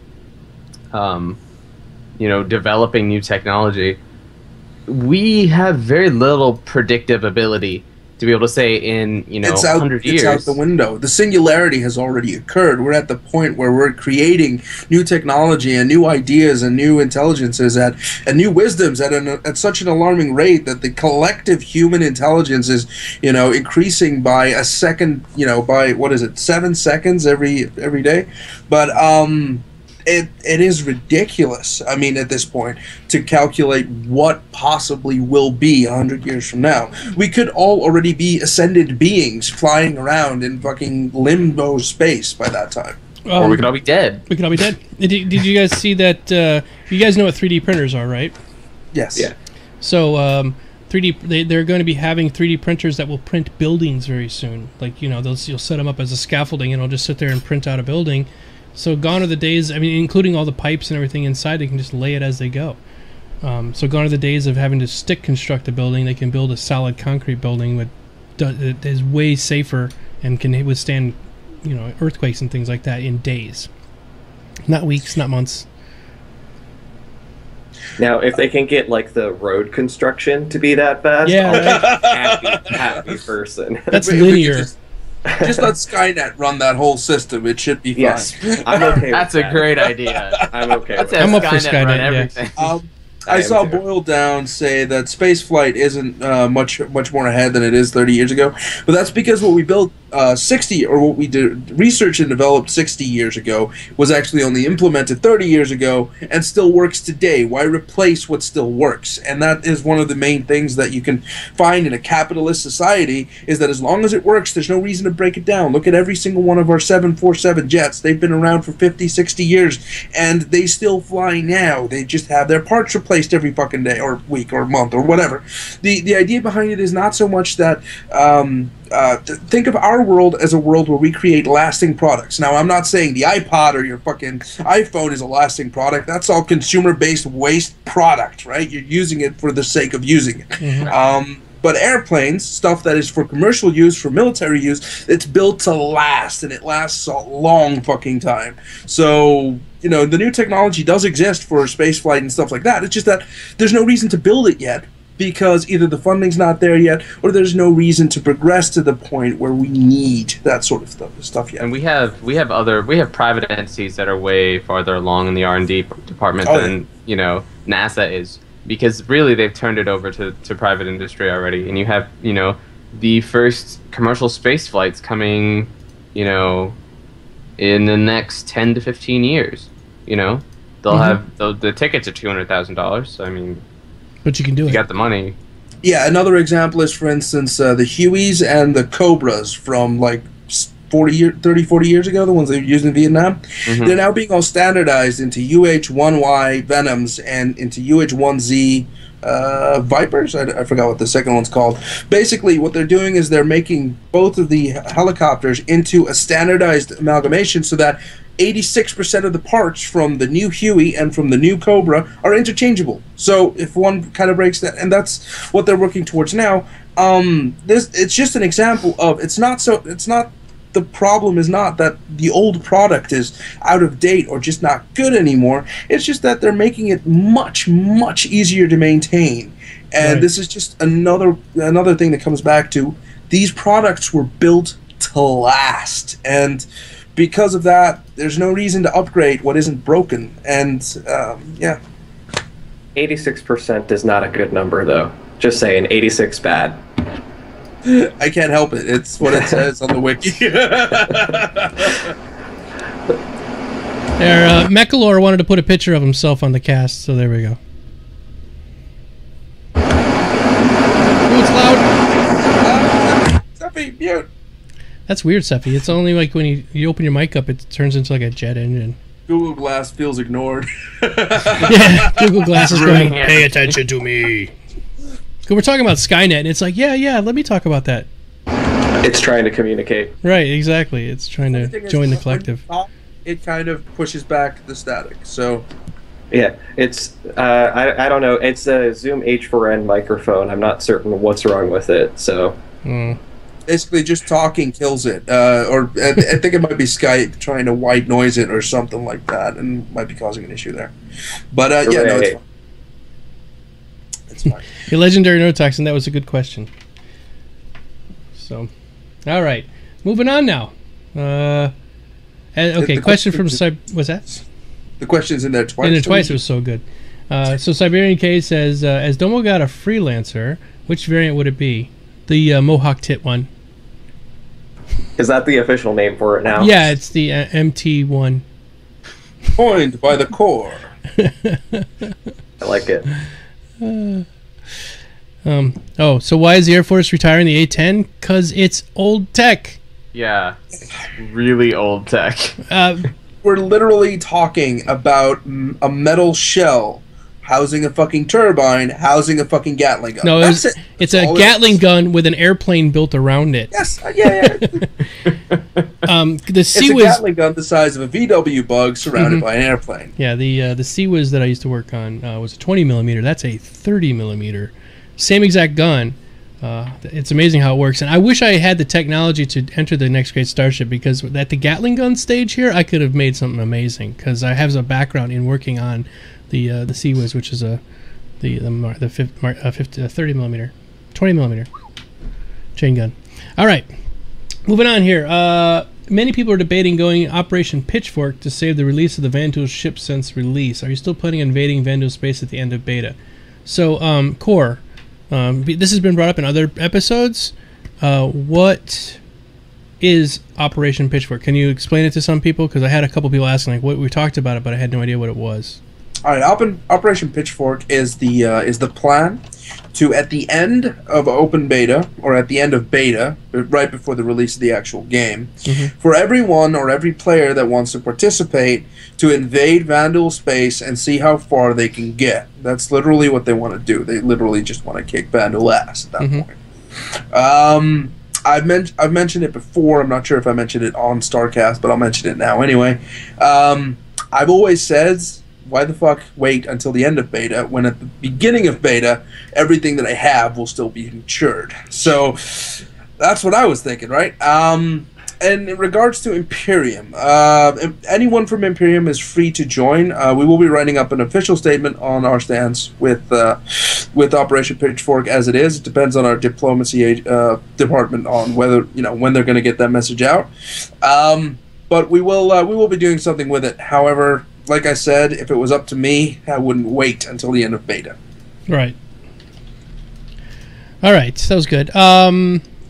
developing new technology, we have very little predictive ability to be able to say in 100 years. It's out the window. The singularity has already occurred. We're at the point where we're creating new technology and new ideas and new intelligences and new wisdoms at such an alarming rate that the collective human intelligence is increasing by a second, by 7 seconds every day. But it is ridiculous, I mean, at this point, to calculate what possibly will be 100 years from now. We could all already be ascended beings flying around in fucking limbo space by that time. Or we could all be dead. We could all be dead. Did you guys see that? You guys know what 3D printers are, right? Yes. Yeah. So 3D, they're going to be having 3D printers that will print buildings very soon. Like, you'll set them up as a scaffolding and it'll just sit there and print out a building. So gone are the days, I mean, including all the pipes and everything inside, they can just lay it as they go. So gone are the days of having to stick construct a building. They can build a solid concrete building that is way safer and can withstand, earthquakes and things like that in days. Not weeks, not months. Now, if they can get like the road construction to be that fast, yeah, I'm a happy person. That's linear. Just let Skynet run that whole system. It should be fine. Yes, I'm okay with That's that. a great idea. I'm okay with I'm that. up for Skynet, run yeah. everything. I saw too. Boiled Down say that spaceflight isn't much more ahead than it is 30 years ago, but that's because what we built what we did research and developed 60 years ago was actually only implemented 30 years ago and still works today. Why replace what still works? And that is one of the main things that you can find in a capitalist society, is that as long as it works, there's no reason to break it down. Look at every single one of our 747 jets. They've been around for 50, 60 years, and they still fly now. They just have their parts replaced every fucking day or week or month or whatever. The idea behind it is not so much that think of our world as a world where we create lasting products. Now, I'm not saying the iPod or your fucking iPhone is a lasting product. That's all consumer-based waste product, right? You're using it for the sake of using it. Mm-hmm. But airplanes, stuff that is for commercial use, for military use, it's built to last, and it lasts a long fucking time. So, the new technology does exist for spaceflight and stuff like that. It's just that there's no reason to build it yet, because either the funding's not there yet, or there's no reason to progress to the point where we need that sort of stuff yet. And we have private entities that are way farther along in the R&D department than NASA is, because really they've turned it over to private industry already. And you have the first commercial space flights coming in in the next 10 to 15 years. You know, they'll have the tickets are $200,000. So I mean, but you can do you it. got the money. Yeah, another example is, for instance, the Hueys and the Cobras from like 30, 40 years ago, the ones they used in Vietnam. They're now being all standardized into UH-1Y Venoms and into UH-1Z Vipers. I forgot what the second one's called. Basically, what they're doing is they're making both of the helicopters into a standardized amalgamation so that 86% of the parts from the new Huey and from the new Cobra are interchangeable. So if one kind of breaks that, and that's what they're working towards now. It's just an example of the problem is not that the old product is out of date or just not good anymore. It's just that they're making it much, much easier to maintain. And this is just another thing that comes back to these products were built to last. And because of that, there's no reason to upgrade what isn't broken. And, 86% is not a good number, though. Just saying, 86 bad. I can't help it. It's what it says on the wiki. There, Mechalor wanted to put a picture of himself on the cast, so there we go. Ooh, it's loud. Seppi, mute. That's weird, Seppi. It's only like when you open your mic up, it turns into like a jet engine. Google Glass feels ignored. Yeah, Google Glass is going, pay attention to me. We're talking about Skynet, and it's like, yeah, let me talk about that. It's trying to communicate. Right, exactly. It's trying to join the collective. It kind of pushes back the static, so... Yeah, it's, I don't know, it's a Zoom H4n microphone. I'm not certain what's wrong with it, so... Basically, just talking kills it. Or I think it might be Skype trying to white noise it or something like that, and might be causing an issue there. But, yeah, no, it's fine. It's fine. Your legendary Neurotoxin, that was a good question. So, all right. Moving on now. Okay, question from... What's that? The question's in there twice. In there twice, it was so good. So Siberian K says, as Domo got a freelancer, which variant would it be? The Mohawk Tit one. Is that the official name for it now? Yeah, it's the MT1. Coined by the core. I like it. So why is the Air Force retiring the A-10? Because it's old tech. Yeah, really old tech. We're literally talking about a metal shell housing a fucking turbine, housing a fucking Gatling gun. No, it's a Gatling gun with an airplane built around it. Yes, yeah. The It's a Gatling gun the size of a VW Bug surrounded by an airplane. Yeah, the CWIS that I used to work on was a 20 millimeter. That's a 30 millimeter. Same exact gun. It's amazing how it works. And I wish I had the technology to enter the next great starship, because at the Gatling gun stage here, I could have made something amazing, because I have a background in working on the CWIS, which is the 30 millimeter, 20 millimeter chain gun. All right, moving on here. Many people are debating going Operation Pitchfork to save the release of the Vanduul ship since release. Are you still planning on invading Vanduul space at the end of beta? So, Core, this has been brought up in other episodes. What is Operation Pitchfork? Can you explain it to some people? Because I had a couple people asking, like, what we talked about it, but I had no idea what it was. All right, Operation Pitchfork is the plan to, at the end of open beta, or at the end of beta, right before the release of the actual game, for everyone or every player that wants to participate, to invade Vanduul space and see how far they can get. That's literally what they want to do. They literally just want to kick Vanduul ass at that point. I've mentioned it before. I'm not sure if I mentioned it on StarCast, but I'll mention it now anyway. I've always said, why the fuck wait until the end of beta when at the beginning of beta everything that I have will still be matured? So that's what I was thinking, right? And in regards to Imperium, anyone from Imperium is free to join. We will be writing up an official statement on our stance with Operation Pitchfork as it is. It depends on our diplomacy department on whether, when they're going to get that message out. But we will be doing something with it. However, like I said, if it was up to me, I wouldn't wait until the end of beta. Right. All right, that was good.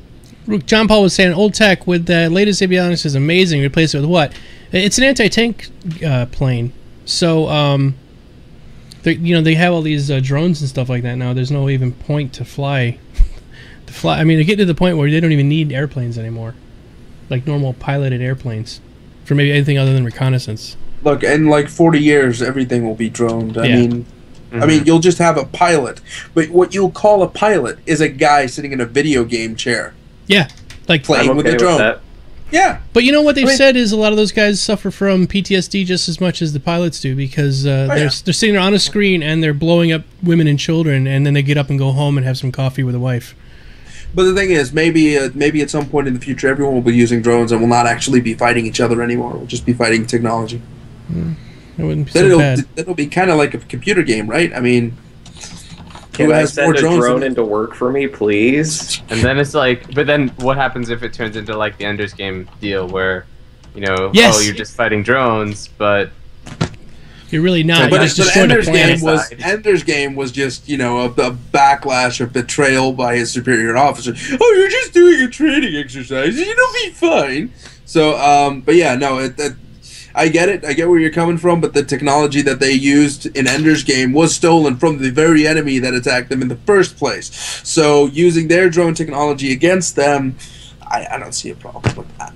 John Paul was saying, old tech with the latest avionics is amazing. Replace it with what? It's an anti-tank plane. So, they have all these drones and stuff like that now. There's no even point to fly. I mean, they get to the point where they don't even need airplanes anymore, like normal piloted airplanes, for maybe anything other than reconnaissance. Look, in like 40 years, everything will be droned. I Yeah. mean, you'll just have a pilot, but what you'll call a pilot is a guy sitting in a video game chair Yeah, like playing I'm with okay a drone. that. Yeah, But you know what they've I mean- said is a lot of those guys suffer from PTSD just as much as the pilots do, because they're sitting there on a screen and they're blowing up women and children, and then they get up and go home and have some coffee with a wife. but the thing is, maybe at some point in the future, everyone will be using drones and will not actually be fighting each other anymore. We'll just be fighting technology. It wouldn't be Then so bad. it'll be kind of like a computer game, right? I mean, Can who I has more send a drones? drone than- into work for me, please? And then it's like, but then what happens if it turns into like the Ender's Game deal where, Yes. oh, you're just fighting drones, but You're really not. But, You just but destroyed a planet. Ender's Game was just a backlash of betrayal by his superior officer. Oh, you're just doing a training exercise. It'll be fine. So, but yeah, no, I get it. I get where you're coming from, but the technology that they used in Ender's Game was stolen from the very enemy that attacked them in the first place. So, using their drone technology against them, I don't see a problem with that.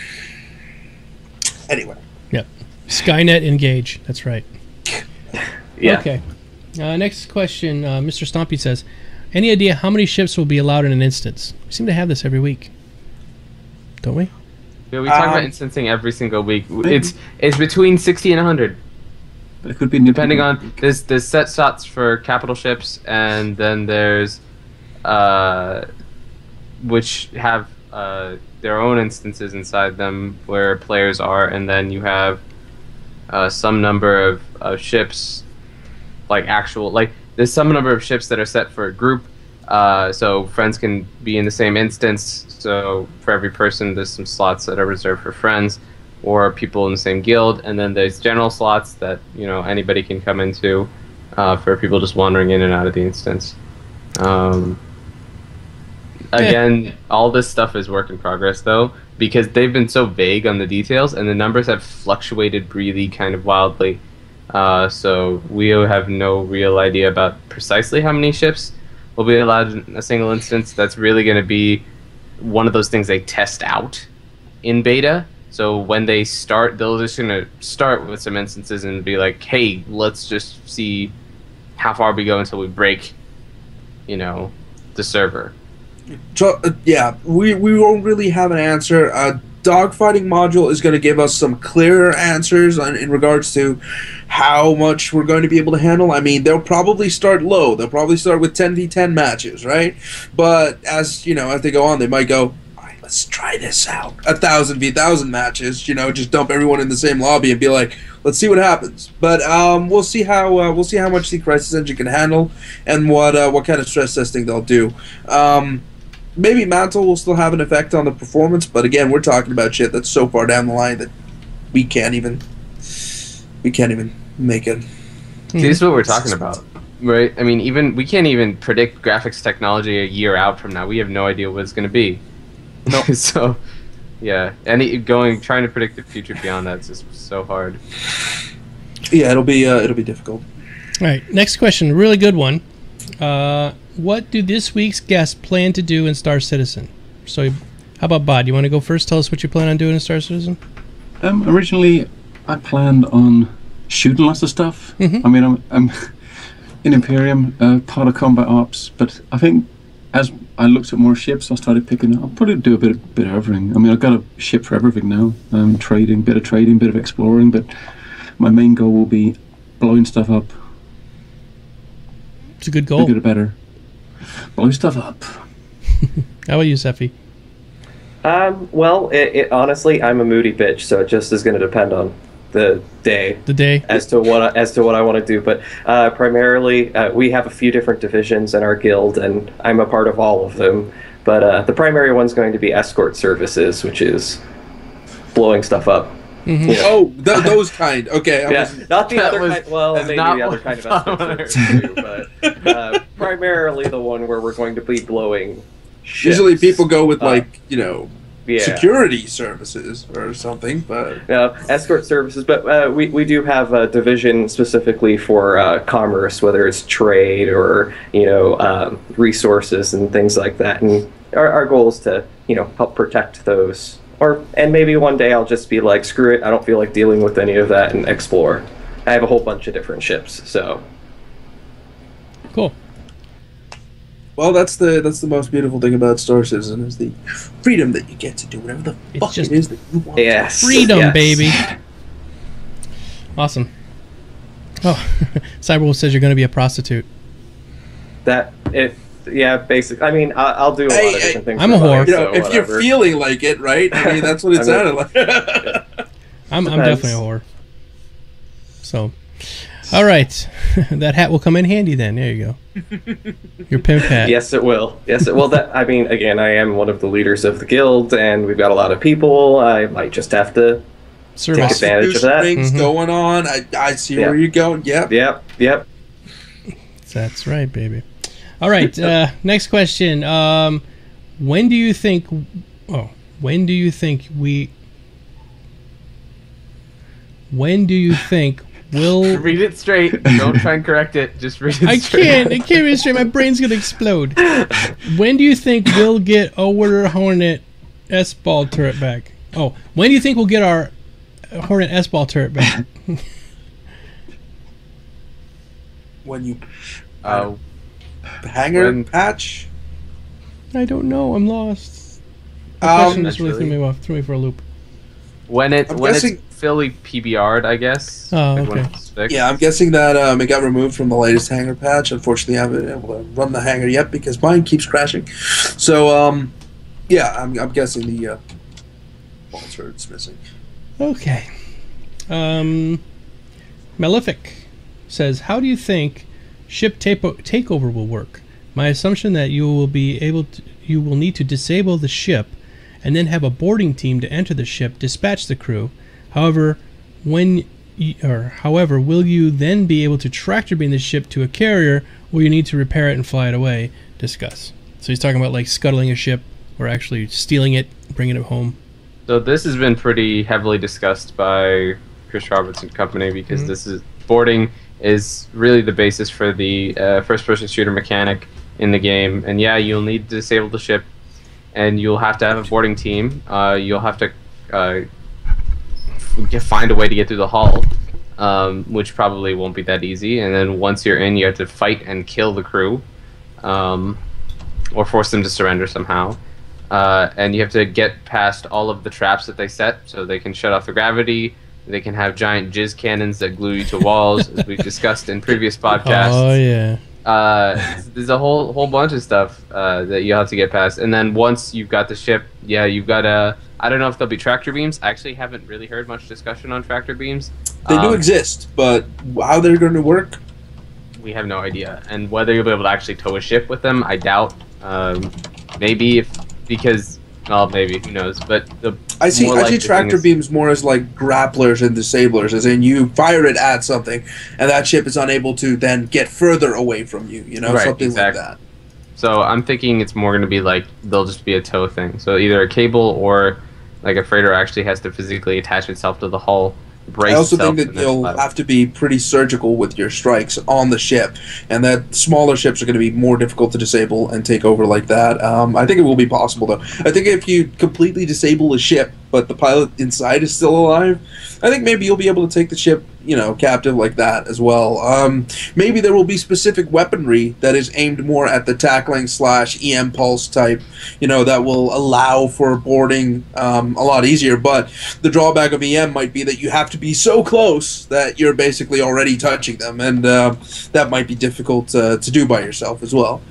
Anyway. Yep. Skynet engage. That's right. yeah. Okay. Next question. Mr. Stompy says, any idea how many ships will be allowed in an instance? We seem to have this every week. Don't we? Yeah, we talk about instancing every single week. It's between 60 and 100, But it could be depending on there's set slots for capital ships, and then there's which have their own instances inside them where players are, and then you have some number of ships, there's some number of ships that are set for a group, so friends can be in the same instance. So for every person, there's some slots that are reserved for friends or people in the same guild, and then there's general slots that anybody can come into for people just wandering in and out of the instance. Again, all this stuff is work in progress, though, because they've been so vague on the details, and the numbers have fluctuated really kind of wildly. So we have no real idea about precisely how many ships will be allowed in a single instance. That's really going to be one of those things they test out in beta. So when they start, they're just going to start with some instances and be like, hey, let's just see how far we go until we break, the server. Yeah, we won't really have an answer. Dogfighting module is going to give us some clearer answers in regards to how much we're going to be able to handle. I mean, they'll probably start low. They'll probably start with 10v10 matches, right? But as they go on, they might go, all right, let's try this out. 1,000v1,000 matches, just dump everyone in the same lobby and be like, let's see what happens. But we'll see how much the Crisis Engine can handle and what kind of stress testing they'll do. Maybe Mantle will still have an effect on the performance, but again, we're talking about shit that's so far down the line that we can't even make it. See, this is what we're talking about, right? I mean, we can't even predict graphics technology a year out from now. We have no idea what it's going to be. No. So, yeah, trying to predict the future beyond that's just so hard. Yeah, it'll be difficult. All right. Next question. Really good one. What do this week's guests plan to do in Star Citizen? So, how about Bod? You want to go first? Tell us what you plan on doing in Star Citizen. Originally, I planned on shooting lots of stuff. Mhm. I mean, I'm in Imperium, part of combat ops, but I think as I looked at more ships, I started picking. I'll probably do a bit of everything. I mean, I've got a ship for everything now. Trading, bit of exploring, but my main goal will be blowing stuff up. It's a good goal. Bigger the better. Blow stuff up. How about you, Sephi? Well, it honestly, I'm a moody bitch, so it just is going to depend on the day. The day. As to what I want to do, but primarily we have a few different divisions in our guild, and I'm a part of all of them. But the primary one's going to be escort services, which is blowing stuff up. Mm-hmm. Oh, those kind. Okay. Not the That other was- kind. Well, that's maybe not the other what kind of I escort wanted. services too, but primarily the one where we're going to be blowing Usually people go with yeah. security services or something, but escort services. But we do have a division specifically for commerce, whether it's trade or resources and things like that. And our goal is to help protect those. And maybe one day I'll just be like, screw it, I don't feel like dealing with any of that, and explore. I have a whole bunch of different ships, so. Cool. Well, that's the most beautiful thing about Star Citizen is the freedom that you get to do whatever the fuck it is that you want. Yes. Freedom, baby. Awesome. Oh, Cyberwolf says you're going to be a prostitute. Yeah, basically. I mean, I'll do a lot of different things. I'm a whore. If you're feeling like it, right? I mean, that's what it sounded like. I'm definitely a whore. So, all right. That hat will come in handy then. There you go. Your pimp hat. Yes, it will. Yes, it will. Again, I am one of the leaders of the guild, and we've got a lot of people. I might just have to take advantage of that. Things going on. I see where you're going. Yep. That's right, baby. All right. Next question. When do you think we'll read it straight? Don't try and correct it. Just read it straight. I can't read it straight. My brain's gonna explode. When do you think we'll get our Hornet S-ball turret back? Oh, when do you think we'll get our Hornet S-ball turret back? When you patch? I don't know. I'm lost. The question just really threw me for a loop. When it's fully PBR'd, I guess. Oh, okay. Yeah, I'm guessing that it got removed from the latest hangar patch. Unfortunately, I haven't been able to run the hangar yet because mine keeps crashing. So, I'm guessing the ball turret's missing. Okay. Malefic says, how do you think ship takeover will work? My assumption that you will need to disable the ship and then have a boarding team to enter the ship, dispatch the crew. However, will you then be able to tractor beam the ship to a carrier, or you need to repair it and fly it away? Discuss. So he's talking about like scuttling a ship or actually stealing it, bringing it home. So this has been pretty heavily discussed by Chris Roberts and company because boarding is really the basis for the first-person shooter mechanic in the game. And yeah, you'll need to disable the ship, and you'll have to have a boarding team. You'll have to find a way to get through the hull, which probably won't be that easy. And then once you're in, you have to fight and kill the crew, or force them to surrender somehow. And you have to get past all of the traps that they set, so they can shut off the gravity. They can have giant jizz cannons that glue you to walls, as we've discussed in previous podcasts. Oh yeah. There's a whole bunch of stuff that you have to get past, and then once you've got the ship, you've got I don't know if there'll be tractor beams. I actually haven't really heard much discussion on tractor beams. They do exist, but how they're going to work, we have no idea. And whether you'll be able to actually tow a ship with them, I doubt. Maybe maybe, who knows? But I see tractor beams more as like grapplers and disablers, as in you fire it at something, and that ship is unable to then get further away from you. Right, something exactly. like that. So I'm thinking it's more going to be like they'll just be a tow thing. So either a cable or like a freighter actually has to physically attach itself to the hull. I also think that you'll have to be pretty surgical with your strikes on the ship, and that smaller ships are going to be more difficult to disable and take over like that. I think it will be possible, though. I think if you completely disable a ship, but the pilot inside is still alive, I think maybe you'll be able to take the ship, captive like that as well. Maybe there will be specific weaponry that is aimed more at the tackling / EM pulse type, that will allow for boarding a lot easier. But the drawback of EM might be that you have to be so close that you're basically already touching them, and that might be difficult to do by yourself as well.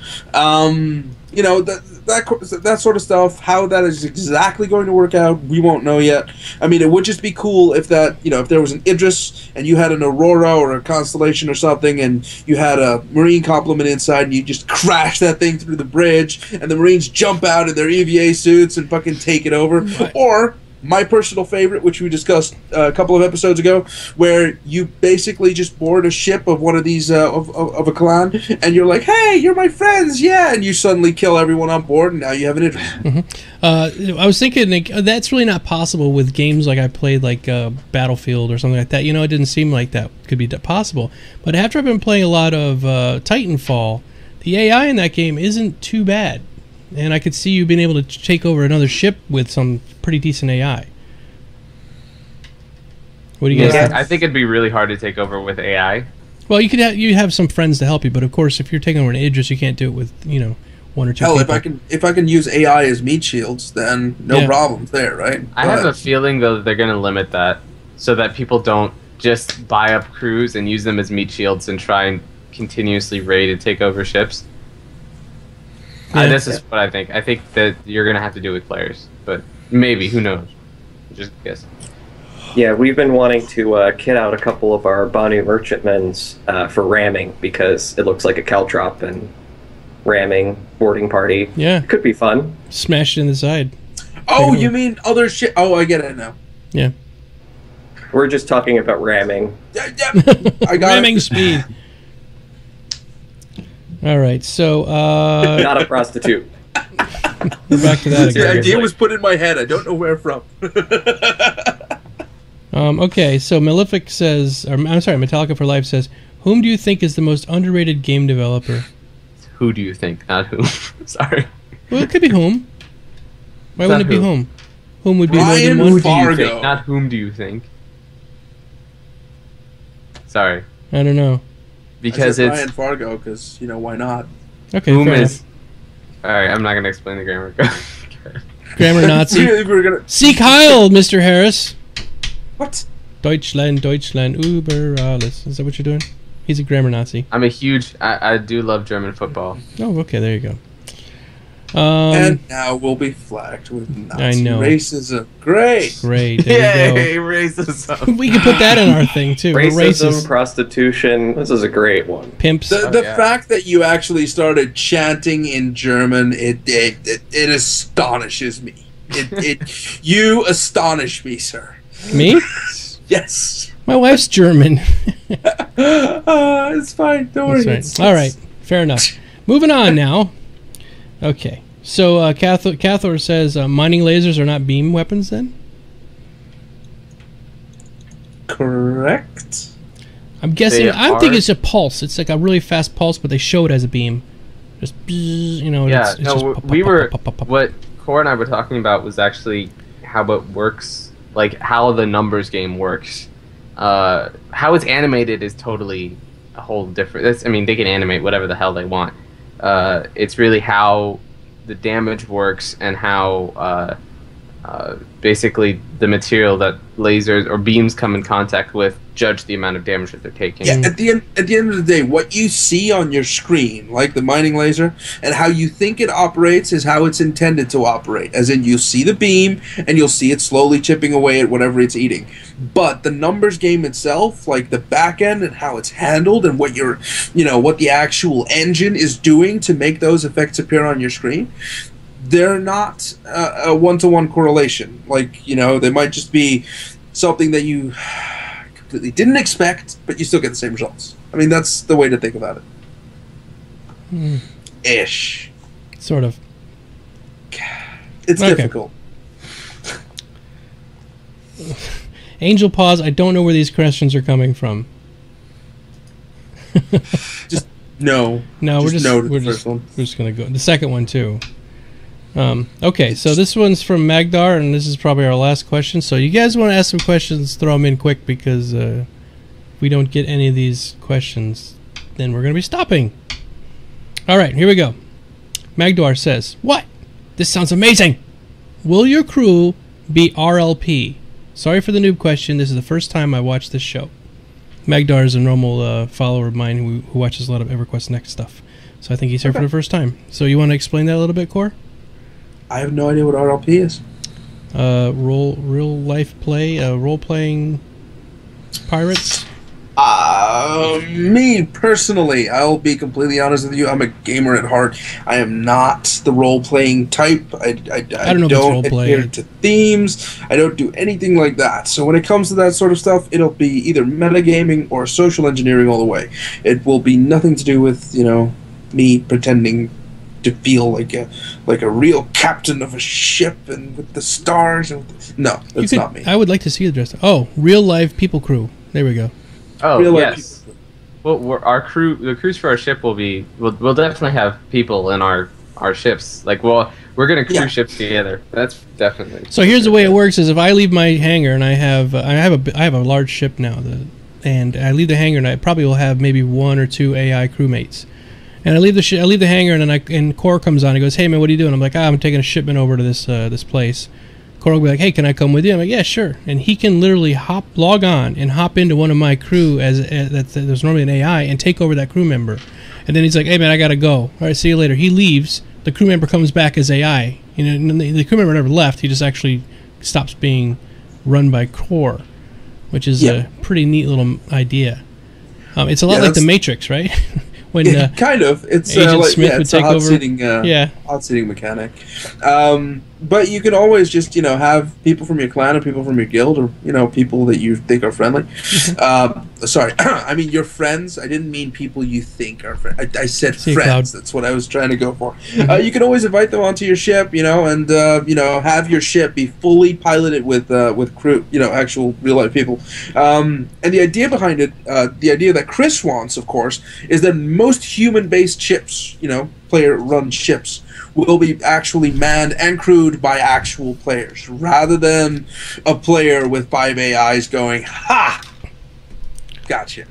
That sort of stuff, how that is exactly going to work out, we won't know yet. I mean, it would just be cool if if there was an Idris and you had an Aurora or a Constellation or something, and you had a Marine complement inside, and you just crash that thing through the bridge, and the Marines jump out in their EVA suits and fucking take it over. What? Or my personal favorite, which we discussed a couple of episodes ago, where you basically just board a ship of one of these of a clan, and you're like, "Hey, you're my friends, yeah!" And you suddenly kill everyone on board, and now you have an interest. I was thinking like, that's really not possible with games like I played, like Battlefield or something like that. You know, it didn't seem like that could be possible. But after I've been playing a lot of Titanfall, the AI in that game isn't too bad. And I could see you being able to take over another ship with some pretty decent AI. What do you guys think? I think it'd be really hard to take over with AI. Well, you have some friends to help you, but of course, if you're taking over an Idris, you can't do it with one or two. Hell, people. if I can use AI as meat shields, then no problems there, right? I have a feeling though that they're going to limit that so that people don't just buy up crews and use them as meat shields and try and continuously raid and take over ships. This is what I think. I think that you're going to have to do with players, but maybe, who knows? Just guess. Yeah, we've been wanting to kit out a couple of our Bonnie merchantmen's for ramming because it looks like a caltrop and ramming boarding party. Yeah, could be fun. Smash it in the side. Oh, you mean other shit? Oh, I get it now. Yeah, we're just talking about ramming. I got ramming it. speed. All right, so not a prostitute. We're back to that again. The idea was put in my head. I don't know where from. Okay, so Malefic says, Metallica for Life says, whom do you think is the most underrated game developer? Who do you think, not whom? Sorry. Well, it could be whom. Why wouldn't it be whom? Whom would be Ryan more than one? Who do you Fargo. think, not whom do you think? Sorry. I don't know. Because I said it's... Ryan Fargo, because, why not? Okay, whom fair is... enough. Alright, I'm not going to explain the grammar. Grammar Nazi. We're gonna... Seek Heil, Mr. Harris. What? Deutschland, über alles. Is that what you're doing? He's a grammar Nazi. I'm a huge... I do love German football. Oh, okay, there you go. And now we'll be flagged with Nazi I know. racism. Great. Great. There Yay, you racism. go. We can put that in our thing, too. We're Racism, racist. Prostitution. This is a great one. Pimps. The yeah. fact that you actually started chanting in German, it astonishes me. You astonish me, sir. Me? Yes. My wife's German. It's fine. Don't worry. That's right. All right. Fair enough. Moving on now. Okay. So Cathor says mining lasers are not beam weapons then? Correct. I'm guessing. They I are. think it's a pulse. It's like a really fast pulse, but they show it as a beam. Just bzzz, Yeah, it's just no, pop, we pop, were... pop, pop, pop, pop. What Core and I were talking about was actually how it works, like how the numbers game works. How it's animated is totally a whole different... they can animate whatever the hell they want. It's really how the damage works and how basically the material that lasers or beams come in contact with judge the amount of damage that they're taking. Yeah, at the end of the day, what you see on your screen, like the mining laser, and how you think it operates is how it's intended to operate. As in, you'll see the beam, and you'll see it slowly chipping away at whatever it's eating. But the numbers game itself, like the back end and how it's handled, and what what the actual engine is doing to make those effects appear on your screen, they're not a one-to-one correlation. Like, they might just be something that you completely didn't expect, but you still get the same results. I mean, that's the way to think about it. Ish. Sort of. It's Okay. difficult. Angel Paws, I don't know where these questions are coming from. No. No, Just no to the we're first one. just gonna go the second one too. Okay, so this one's from Magdar, and this is probably our last question. So you guys want to ask some questions, throw them in quick, because if we don't get any of these questions, then we're gonna be stopping. All right, here we go. Magdar says, "What? This sounds amazing. Will your crew be RLP? Sorry for the noob question. This is the first time I watched this show." Magdar is a normal follower of mine who watches a lot of EverQuest Next stuff. So I think he's here for the first time. So you want to explain that a little bit, Core? I have no idea what RLP is. Real life play, role playing pirates. Me personally, I'll be completely honest with you. I'm a gamer at heart. I am not the role-playing type. I don't know if it's don't role-play. adhere to themes. I don't do anything like that. So when it comes to that sort of stuff, it'll be either metagaming or social engineering all the way. It will be nothing to do with, me pretending to feel like a real captain of a ship and with the stars. No, that's not me. I would like to see the dress. Oh, real life people crew. There we go. Oh, Real life yes. Well, the crews for our ship we'll definitely have people in our ships. Like, well, we're gonna crew ships together. That's definitely. So here's the way it works: is if I leave my hangar and I have a large ship now, and I leave the hangar and I probably will have maybe 1 or 2 AI crewmates. And I leave the hangar and Core comes on and goes, "Hey man, what are you doing?" I'm like, "I'm taking a shipment over to this place." Core will be like, "Hey, can I come with you?" I'm like, "Yeah, sure." And he can literally log on and hop into one of my crew there's normally an AI and take over that crew member. And then he's like, "Hey man, I gotta go. All right, see you later." He leaves. The crew member comes back as AI. The crew member never left. He just actually stops being run by Core, which is a pretty neat little idea. It's a lot like the Matrix, right? When kind of, it's Agent like Smith would it's a take hot over. seating mechanic. But you can always just have people from your clan or people from your guild or people that you think are friendly. Sorry, I mean your friends. I didn't mean people you think are friends. I said friends. That's what I was trying to go for. You can always invite them onto your ship, and have your ship be fully piloted with crew, actual real life people. And the idea behind it, the idea that Chris wants, of course, is that most human-based ships, player-run ships, will be actually manned and crewed by actual players, rather than a player with 5 AIs going, "Ha! Gotcha."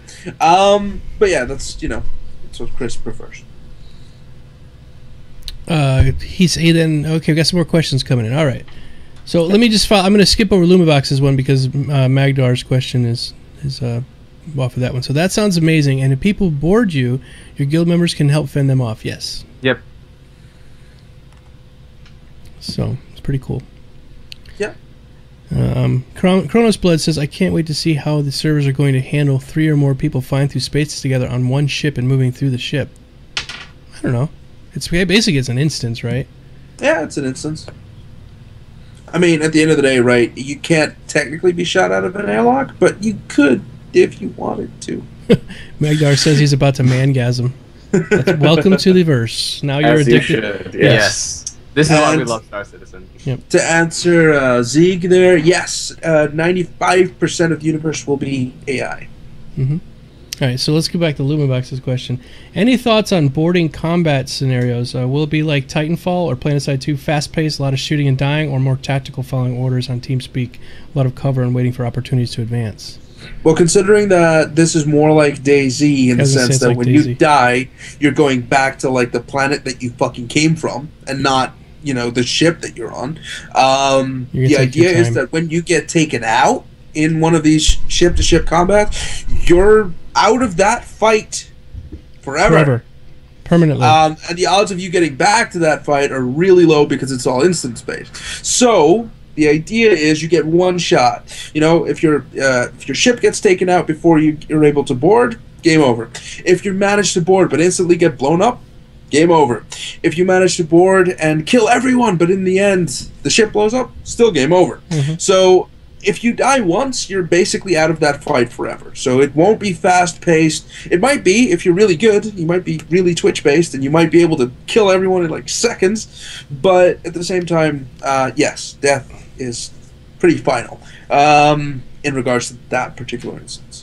But yeah, that's what Chris prefers. Okay, we got some more questions coming in. All right. So let me just I'm going to skip over Lumabox's one because Magdar's question is off of that one. So that sounds amazing. And if people board you, your guild members can help fend them off. Yes. Yep. So it's pretty cool. Yeah. Chronos Blood says, "I can't wait to see how the servers are going to handle 3 or more people flying through spaces together on one ship and moving through the ship." I don't know. It's basically it's an instance, right? Yeah, it's an instance. I mean, at the end of the day, right? You can't technically be shot out of an airlock, but you could if you wanted to. Magdar says he's about to mangasm. Welcome to the verse. Now you're addicted. Yes. This is why we love Star Citizen. Yep. To answer Zeeg there, yes, 95% of the universe will be AI. Mm-hmm. All right, so let's go back to Lumabox's question. Any thoughts on boarding combat scenarios? Will it be like Titanfall or PlanetSide 2, fast-paced, a lot of shooting and dying, or more tactical, following orders on TeamSpeak, a lot of cover and waiting for opportunities to advance? Well, considering that this is more like DayZ in the sense that when you die, you're going back to like the planet that you fucking came from, and not the ship that you're on. The idea is that when you get taken out in one of these ship-to-ship combats, you're out of that fight forever. Permanently. And the odds of you getting back to that fight are really low because it's all instance-based. So the idea is you get one shot. If your ship gets taken out before you're able to board, game over. If you manage to board but instantly get blown up, game over. If you manage to board and kill everyone, but in the end the ship blows up, still game over. Mm-hmm. So if you die once, you're basically out of that fight forever. So it won't be fast-paced. It might be, if you're really good, you might be really Twitch-based, and you might be able to kill everyone in like seconds. But at the same time, yes, death is pretty final in regards to that particular instance.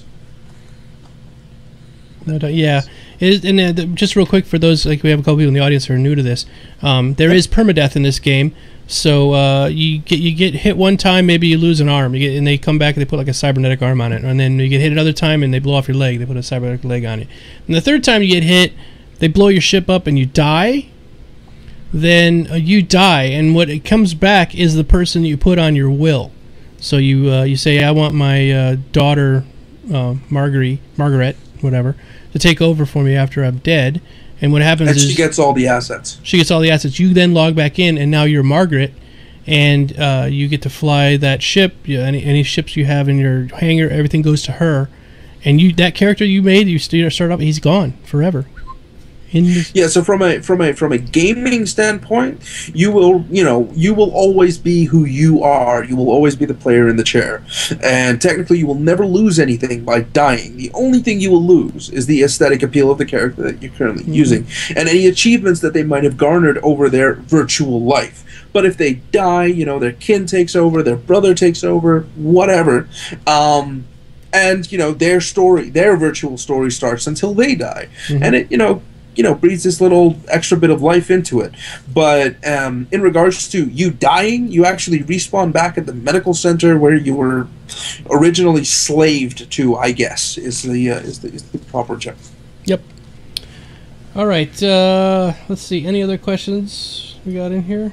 No doubt, yeah. And just real quick for those, like we have a couple people in the audience who are new to this, there is permadeath in this game. So you get hit one time, maybe you lose an arm, and they come back and they put like a cybernetic arm on it, and then you get hit another time and they blow off your leg, they put a cybernetic leg on it. And the third time you get hit, they blow your ship up and you die. Then you die, and what it comes back is the person you put on your will. So you say, I want my daughter Margaret, whatever, to take over for me after I'm dead. And what happens is she gets all the assets. She gets all the assets. You then log back in, and now you're Margaret, and you get to fly that ship. Any ships you have in your hangar, everything goes to her, and that character you made, you start up, he's gone forever. Yeah, so from a gaming standpoint, you will always be who you are. You will always be the player in the chair, and technically, you will never lose anything by dying. The only thing you will lose is the aesthetic appeal of the character that you're currently using, and any achievements that they might have garnered over their virtual life. But if they die, their kin takes over, their brother takes over, whatever. And their story, their virtual story starts until they die, and it breathes this little extra bit of life into it. But in regards to you dying, you actually respawn back at the medical center where you were originally slaved to, I guess, is the proper term. Yep. All right. Let's see. Any other questions we got in here?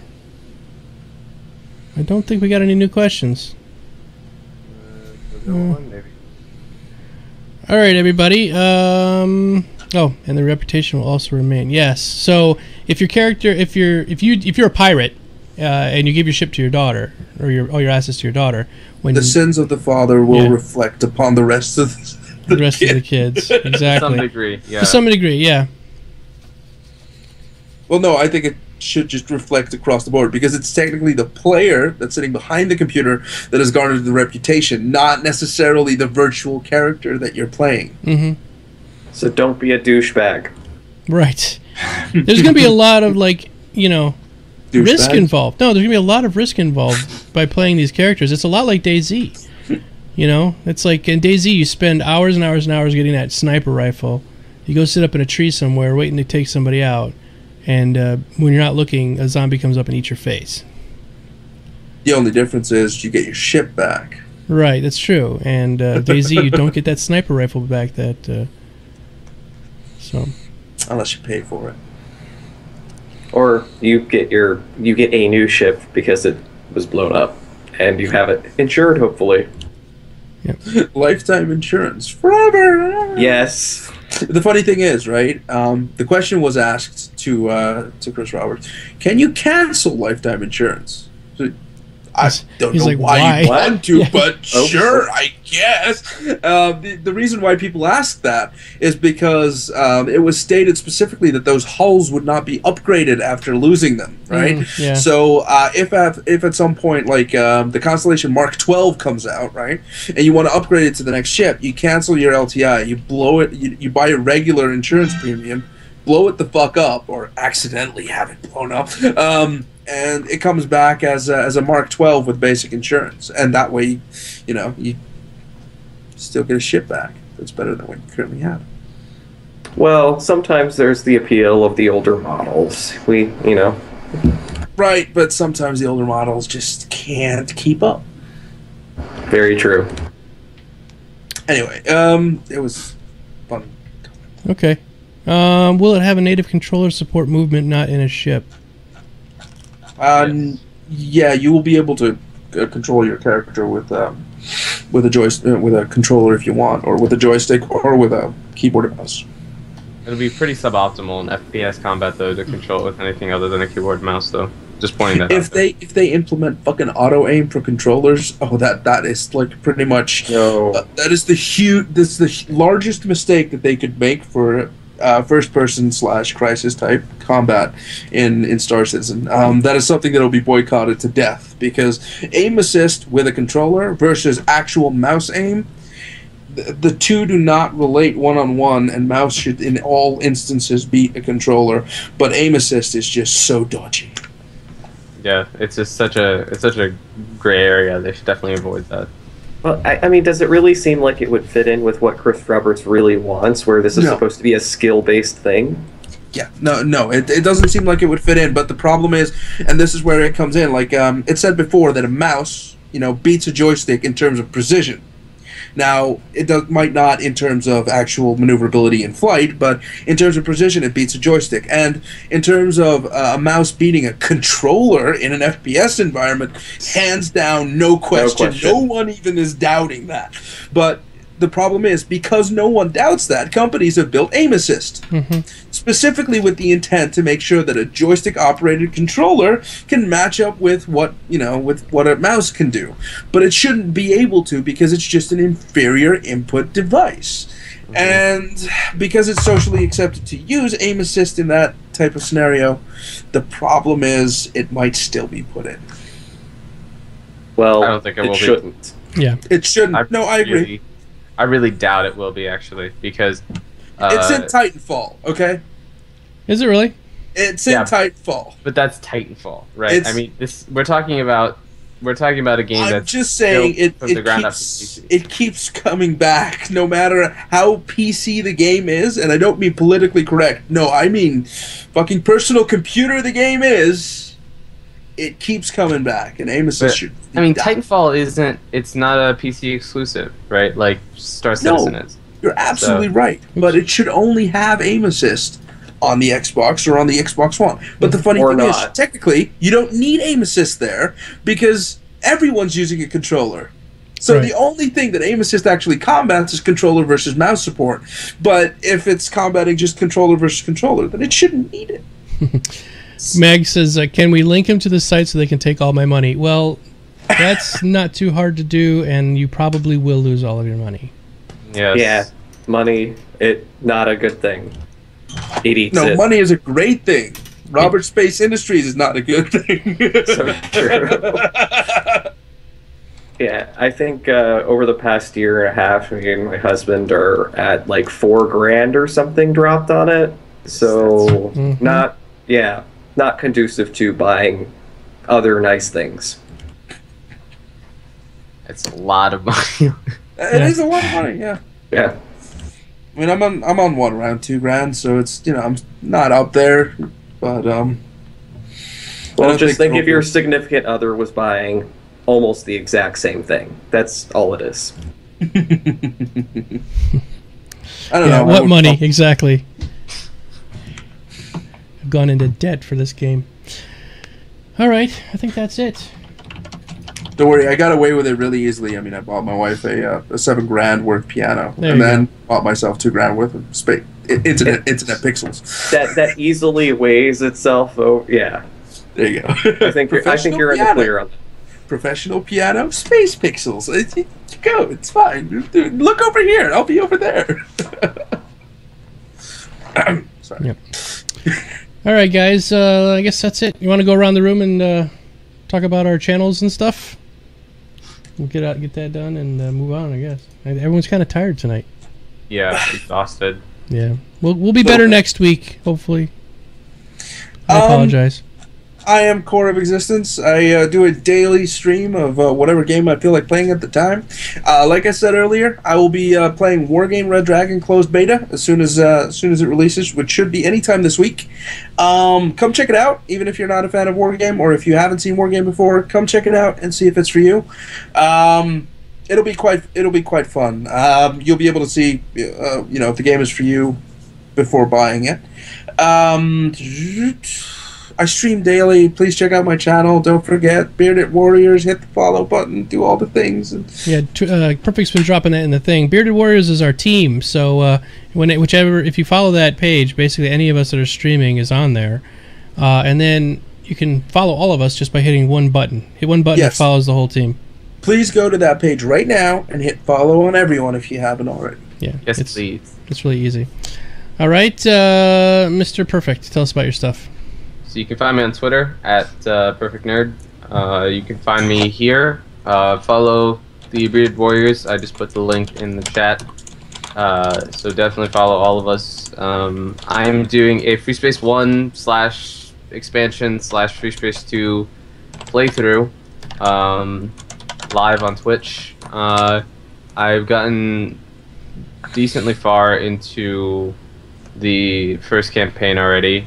I don't think we got any new questions. Maybe. All right, everybody. Oh, and the reputation will also remain. Yes. So if your character, if you're a pirate, and you give your ship to your daughter, or all your assets to your daughter, when the sins of the father will reflect upon the rest of the rest of the kids. Exactly. To some degree, yeah. To some degree, yeah. Well, no, I think it should just reflect across the board, because it's technically the player that's sitting behind the computer that has garnered the reputation, not necessarily the virtual character that you're playing. Mm-hmm. So don't be a douchebag. Right. There's going to be a lot of, risk involved. No, there's going to be a lot of risk involved by playing these characters. It's a lot like DayZ. It's like in DayZ you spend hours and hours and hours getting that sniper rifle. You go sit up in a tree somewhere waiting to take somebody out, and when you're not looking, a zombie comes up and eats your face. The only difference is you get your ship back. Right, that's true. And DayZ, you don't get that sniper rifle back. Unless you pay for it, or you get a new ship because it was blown up, and you have it insured, hopefully. Yep. Lifetime insurance forever. Yes. The funny thing is, right? The question was asked to Chris Roberts: can you cancel lifetime insurance? So, I don't know why you want to, but sure, I guess. The reason why people ask that is because it was stated specifically that those hulls would not be upgraded after losing them, right? Yeah. So if at some point, the Constellation Mark 12 comes out, right, and you want to upgrade it to the next ship, you cancel your LTI, you blow it, you buy a regular insurance premium, blow it the fuck up, or accidentally have it blown up, and it comes back as a Mark 12 with basic insurance, and that way, you still get a ship back. That's better than what you currently have. Well, sometimes there's the appeal of the older models. Right, but sometimes the older models just can't keep up. Very true. Anyway, it was fun. Okay. Will it have a native controller support movement not in a ship? Yes. Yeah, you will be able to control your character with a with a controller if you want, or with a joystick, or with a keyboard and mouse. It'll be pretty suboptimal in FPS combat though to control it with anything other than a keyboard and mouse though. Just pointing that out. If they implement fucking auto aim for controllers, that is pretty much that is the largest mistake that they could make for first-person / crisis type combat in Star Citizen. That is something that will be boycotted to death, because aim assist with a controller versus actual mouse aim, the two do not relate one-on-one, and mouse should in all instances beat a controller, but aim assist is just so dodgy. Yeah, it's just such a gray area. They should definitely avoid that. Well, I mean, does it really seem like it would fit in with what Chris Roberts really wants, where this is supposed to be a skill-based thing? Yeah, no, it doesn't seem like it would fit in, but the problem is, and this is where it comes in, it said before that a mouse, beats a joystick in terms of precision. Now, it might not in terms of actual maneuverability in flight, but in terms of precision, it beats a joystick. And in terms of a mouse beating a controller in an FPS environment, hands down, no question. No one even is doubting that. But the problem is, because no one doubts that, companies have built aim assist, specifically with the intent to make sure that a joystick-operated controller can match up with what a mouse can do. But it shouldn't be able to, because it's just an inferior input device. And because it's socially accepted to use aim assist in that type of scenario, the problem is it might still be put in. Well, I don't think it will shouldn't. Yeah. It shouldn't. No, I agree. I really doubt it will be, actually, because it's in Titanfall, okay? Is it really? It's in Titanfall. But that's Titanfall, right? I mean, we're talking about a game that's just saying built from the ground up. It keeps coming back, no matter how PC the game is, and I don't mean politically correct. No, I mean fucking personal computer the game is. It keeps coming back, and aim assist should. I mean, Titanfall it's not a PC exclusive, right? Like Star Citizen is. You're absolutely right, but it should only have aim assist on the Xbox or on the Xbox One. But the funny thing is, technically, you don't need aim assist there because everyone's using a controller. So the only thing that aim assist actually combats is controller versus mouse support. But if it's combating just controller versus controller, then it shouldn't need it. Meg says, can we link him to the site so they can take all my money? Well, that's not too hard to do, and you probably will lose all of your money. Yes. Yeah, money, not a good thing. It eats No, it. money is a great thing. Robert Space Industries is not a good thing. So true. Yeah, I think over the past year and a half, me and my husband are at like $4,000 or something dropped on it. So not conducive to buying other nice things. It's a lot of money. It is a lot of money, yeah. Yeah. I mean, I'm on what, around $2,000, so it's I'm not up there, but Well, just think if your significant other was buying almost the exact same thing. That's all it is. I don't know what money exactly. I've gone into debt for this game. All right, I think that's it. Don't worry, I got away with it really easily. I mean, I bought my wife a $7,000 worth piano, There and you then bought myself $2,000 worth of internet pixels. That easily weighs itself. Oh, yeah. There you go. I think you're in the clear on that. Professional piano, space pixels. Go, it's fine. Dude, look over here. I'll be over there. Sorry. Yep. All right, guys. I guess that's it. You want to go around the room and talk about our channels and stuff? We'll get that done, and move on. I guess everyone's kind of tired tonight. Yeah, exhausted. Yeah, we'll be better next week, hopefully. I apologize. I am Core of Existence. I do a daily stream of whatever game I feel like playing at the time. Like I said earlier, I will be playing Wargame Red Dragon closed beta as soon as it releases, which should be anytime this week. Come check it out, even if you're not a fan of Wargame, or if you haven't seen Wargame before. Come check it out and see if it's for you. It'll be quite fun. You'll be able to see if the game is for you before buying it. I stream daily. Please check out my channel. Don't forget, Bearded Warriors. Hit the follow button. Do all the things. Yeah, Perfect's been dropping that in the thing. Bearded Warriors is our team. So if you follow that page, basically any of us that are streaming is on there. And then you can follow all of us just by hitting one button. Hit one button that follows the whole team. Please go to that page right now and hit follow on everyone if you haven't already. Yeah, yes, please. It's really easy. All right, Mr. Perfect, tell us about your stuff. So you can find me on Twitter at Perfect Nerd. You can find me here. Follow the Bearded Warriors. I just put the link in the chat. So definitely follow all of us. I'm doing a FreeSpace 1/expansion/FreeSpace 2 playthrough live on Twitch. I've gotten decently far into the first campaign already.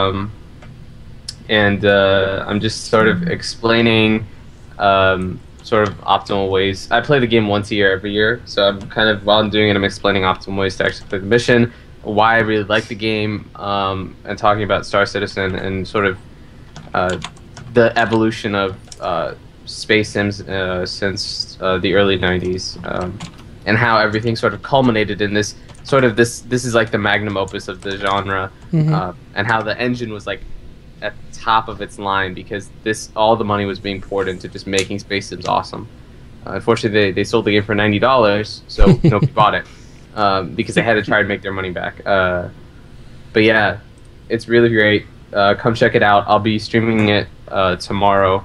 And I'm just sort of explaining sort of optimal ways. I play the game once a year, every year, so I'm kind of, while I'm doing it, I'm explaining optimal ways to actually play the mission, why I really like the game, and talking about Star Citizen and sort of the evolution of space sims since the early 90s. and how everything sort of culminated in this sort of this is like the magnum opus of the genre, and how the engine was like at the top of its line because all the money was being poured into just making Space Sims awesome. Unfortunately, they sold the game for $90, so nobody bought it because they had to try to make their money back. But yeah, it's really great. Come check it out. I'll be streaming it tomorrow,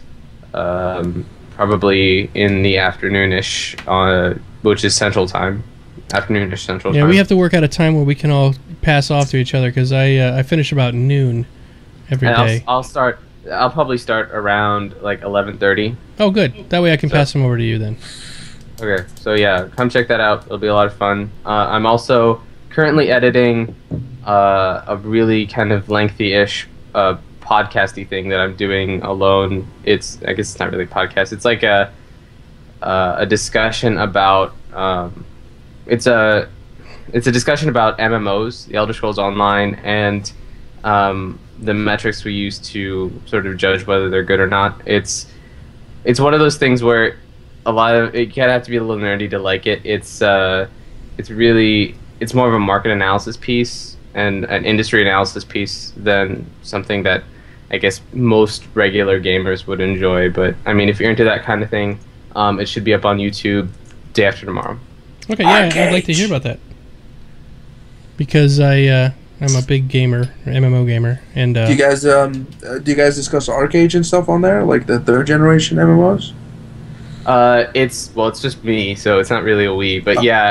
probably in the afternoonish, which is Central Time. Afternoonish Central Time. Yeah, we have to work out a time where we can all pass off to each other because I finish about noon every day. I'll probably start around like 11:30. Oh, good. That way I can pass them over to you then. Okay, so yeah, come check that out. It'll be a lot of fun. I'm also currently editing a really kind of lengthy-ish podcasty thing that I'm doing alone. I guess it's not really a podcast. It's like a discussion about it's a discussion about MMOs, the Elder Scrolls Online, and the metrics we use to sort of judge whether they're good or not. It's one of those things where you kind of have to be a little nerdy to like it. It's more of a market analysis piece and an industry analysis piece than something that I guess most regular gamers would enjoy. But I mean, if you're into that kind of thing, it should be up on YouTube day after tomorrow. Okay, yeah, I'd like to hear about that because I'm a big gamer, MMO gamer, and do you guys discuss Arcade and stuff on there, like the third generation MMOs? It's just me, so it's not really a we, but yeah,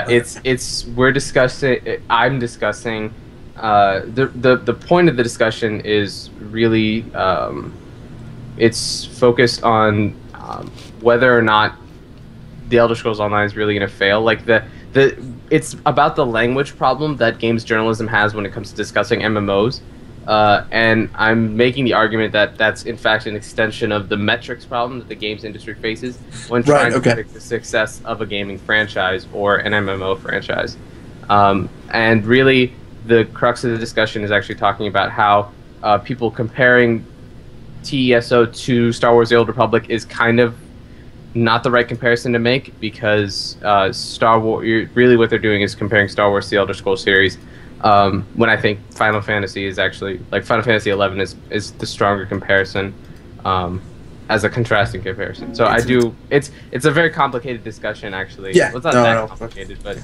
I'm discussing. The point of the discussion is really it's focused on whether or not the Elder Scrolls Online is really going to fail. Like it's about the language problem that games journalism has when it comes to discussing MMOs. And I'm making the argument that that's in fact an extension of the metrics problem that the games industry faces when trying to predict the success of a gaming franchise or an MMO franchise. And really, the crux of the discussion is actually talking about how people comparing TESO to Star Wars: The Old Republic is kind of not the right comparison to make because Star Wars, really what they're doing is comparing Star Wars to the Elder Scrolls series. When I think Final Fantasy is actually, like Final Fantasy 11 is the stronger comparison, as a contrasting comparison. So it's a very complicated discussion actually. Yeah, well, it's not that complicated, but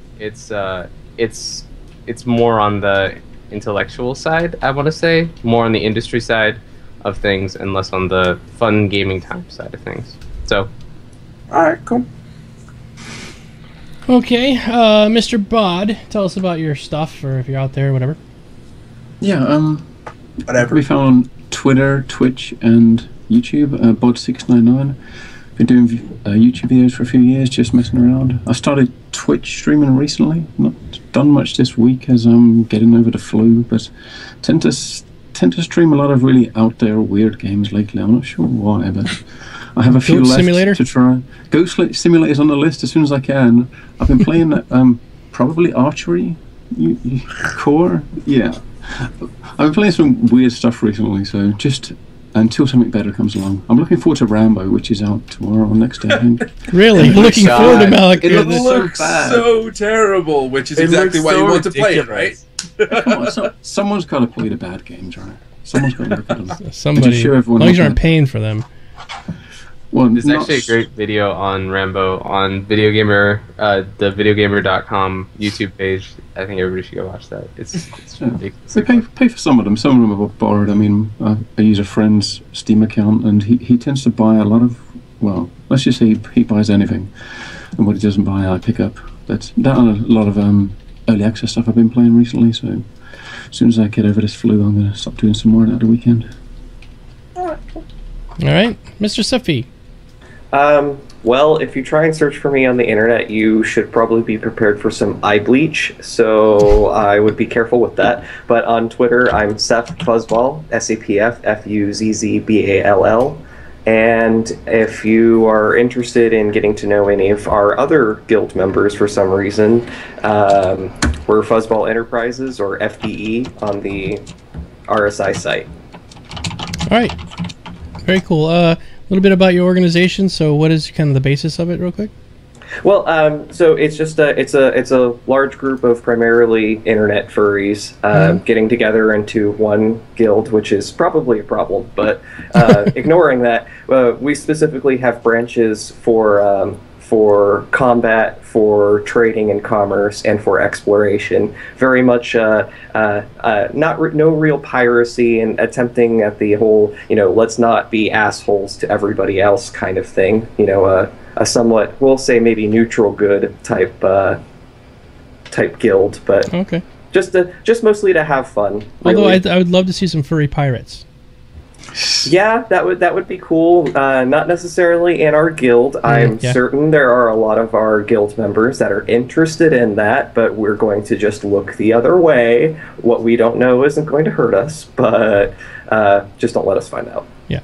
it's more on the intellectual side, I want to say, more on the industry side of things and less on the fun gaming time side of things. So, all right, cool. Okay, Mr. Bod, tell us about your stuff, or if you're out there, whatever. Yeah, whatever. We found on Twitter, Twitch, and YouTube. Bod699. Been doing YouTube videos for a few years, just messing around. I started Twitch streaming recently. Not done much this week as I'm getting over the flu, but tend to stream a lot of really out there weird games lately. I'm not sure why, but I have a few Goat left Simulator? to try. Ghost Simulator's on the list as soon as I can. I've been playing probably Archery Core. Yeah, I've been playing some weird stuff recently, so just until something better comes along. I'm looking forward to Rambo, which is out tomorrow or next day, I think. Really? Looking forward to Malik. It looks so terrible, which is exactly why you want to play it, right? Come on, someone's got to play the bad games, right? Someone's got to look at them. Somebody, show as everyone long as you how aren't bad. paying for them. Well, there's actually a great video on Rambo on Videogamer, the videogamer.com YouTube page. I think everybody should go watch that. It's ridiculous. We pay for some of them. Some of them are borrowed. I mean, I use a friend's Steam account, and he tends to buy a lot of, well, let's just say he buys anything. And what he doesn't buy, I pick up. That and a lot of early access stuff I've been playing recently, so as soon as I get over this flu, I'm going to stop doing some more of that at the weekend. All right, Mr. Safi. Well, if you try and search for me on the internet, you should probably be prepared for some eye bleach, so I would be careful with that. But on Twitter, I'm Seth Fuzzball, SAPF, FUZZBALL. And if you are interested in getting to know any of our other guild members for some reason, we're Fuzzball Enterprises, or FDE, on the RSI site. All right. Very cool. A little bit about your organization. So what is kind of the basis of it real quick? Well, so it's just it's a large group of primarily internet furries getting together into one guild, which is probably a problem. But ignoring that, we specifically have branches for combat, for trading and commerce, and for exploration. Very much no real piracy and attempting at the whole, let's not be assholes to everybody else kind of thing. A somewhat, we'll say maybe neutral good type guild, but Okay. just mostly to have fun. Although Really. I would love to see some furry pirates. Yeah, that would be cool. Not necessarily in our guild. I'm yeah. certain there are a lot of our guild members that are interested in that, but we're going to just look the other way. What we don't know isn't going to hurt us, but just don't let us find out. Yeah.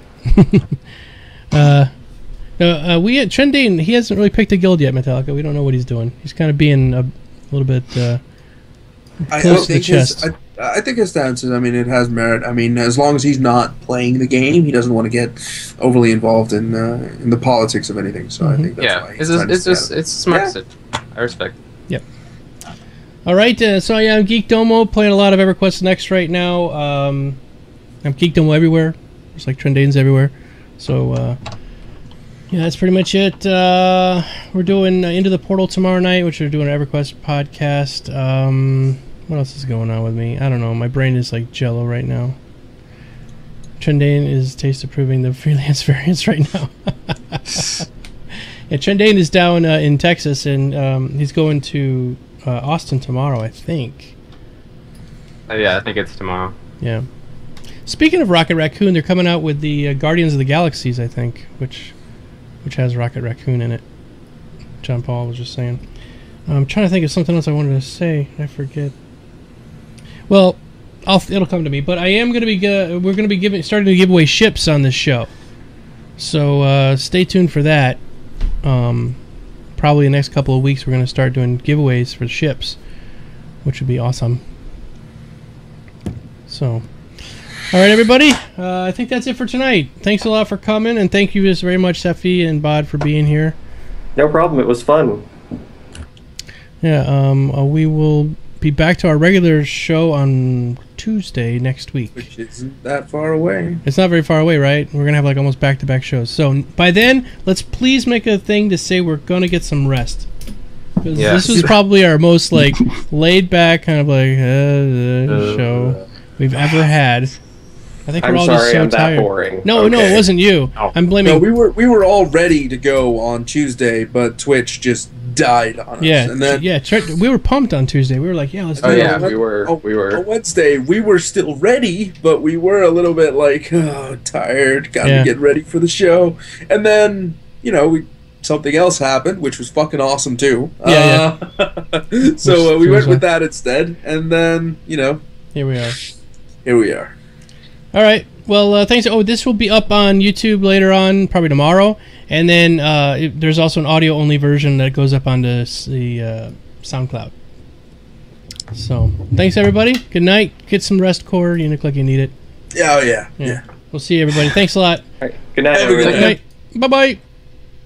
We had Trendane. He hasn't really picked a guild yet, Metallica. We don't know what he's doing. He's kind of being a little bit close to the chest. I think his stance is, it has merit. As long as he's not playing the game, he doesn't want to get overly involved in the politics of anything. So I think that's why he's trying to stand. it's a smart decision. I respect it. Yep. All right, so yeah, I'm Geek Domo, playing a lot of EverQuest Next right now. I'm Geek Domo everywhere. It's like Trendane's everywhere. So, yeah, that's pretty much it. We're doing Into the Portal tomorrow night, which we're doing an EverQuest podcast. What else is going on with me? I don't know. My brain is like jello right now. Trendane is taste approving the freelance variants right now. Yeah, Trendane is down in Texas, and he's going to Austin tomorrow, I think. Yeah, I think it's tomorrow. Yeah. Speaking of Rocket Raccoon, they're coming out with the Guardians of the Galaxies, I think, which has Rocket Raccoon in it. John Paul was just saying. I'm trying to think of something else I wanted to say. I forget. Well, it'll come to me. But I am going to be we're going to be starting to give away ships on this show. So stay tuned for that. Probably the next couple of weeks we're going to start doing giveaways for ships, which would be awesome. So, all right, everybody. I think that's it for tonight. Thanks a lot for coming, and thank you very much, Sefi and Bod, for being here. No problem. It was fun. Yeah, we will be back to our regular show on Tuesday next week. Which isn't that far away. It's not very far away, right? We're going to have like almost back-to-back shows. So by then, let's please make a thing to say we're going to get some rest. Because Yes. this was probably our most like laid-back kind of like show we've ever had. I think I'm we're all sorry, just so I'm that tired. boring. No, Okay. it wasn't you. Oh. I'm blaming. No, we were all ready to go on Tuesday, but Twitch just died on us. Yeah, And then we were pumped on Tuesday. We were like, yeah, let's do Oh it. yeah, on- we were. on Wednesday, we were still ready, but we were a little bit like, tired, gotta Yeah. get ready for the show. And then, something else happened, which was fucking awesome too. Yeah, So Which we went was with that instead, and then, Here we are. here we are. All right. Well, thanks. Oh, this will be up on YouTube later on, probably tomorrow. And then there's also an audio-only version that goes up on the SoundCloud. So, thanks, everybody. Good night. Get some rest, core. You look like you need it. Yeah, oh yeah. We'll see you, everybody. Thanks a lot. All right. Good night, Have a good everyone. Good night. Bye-bye.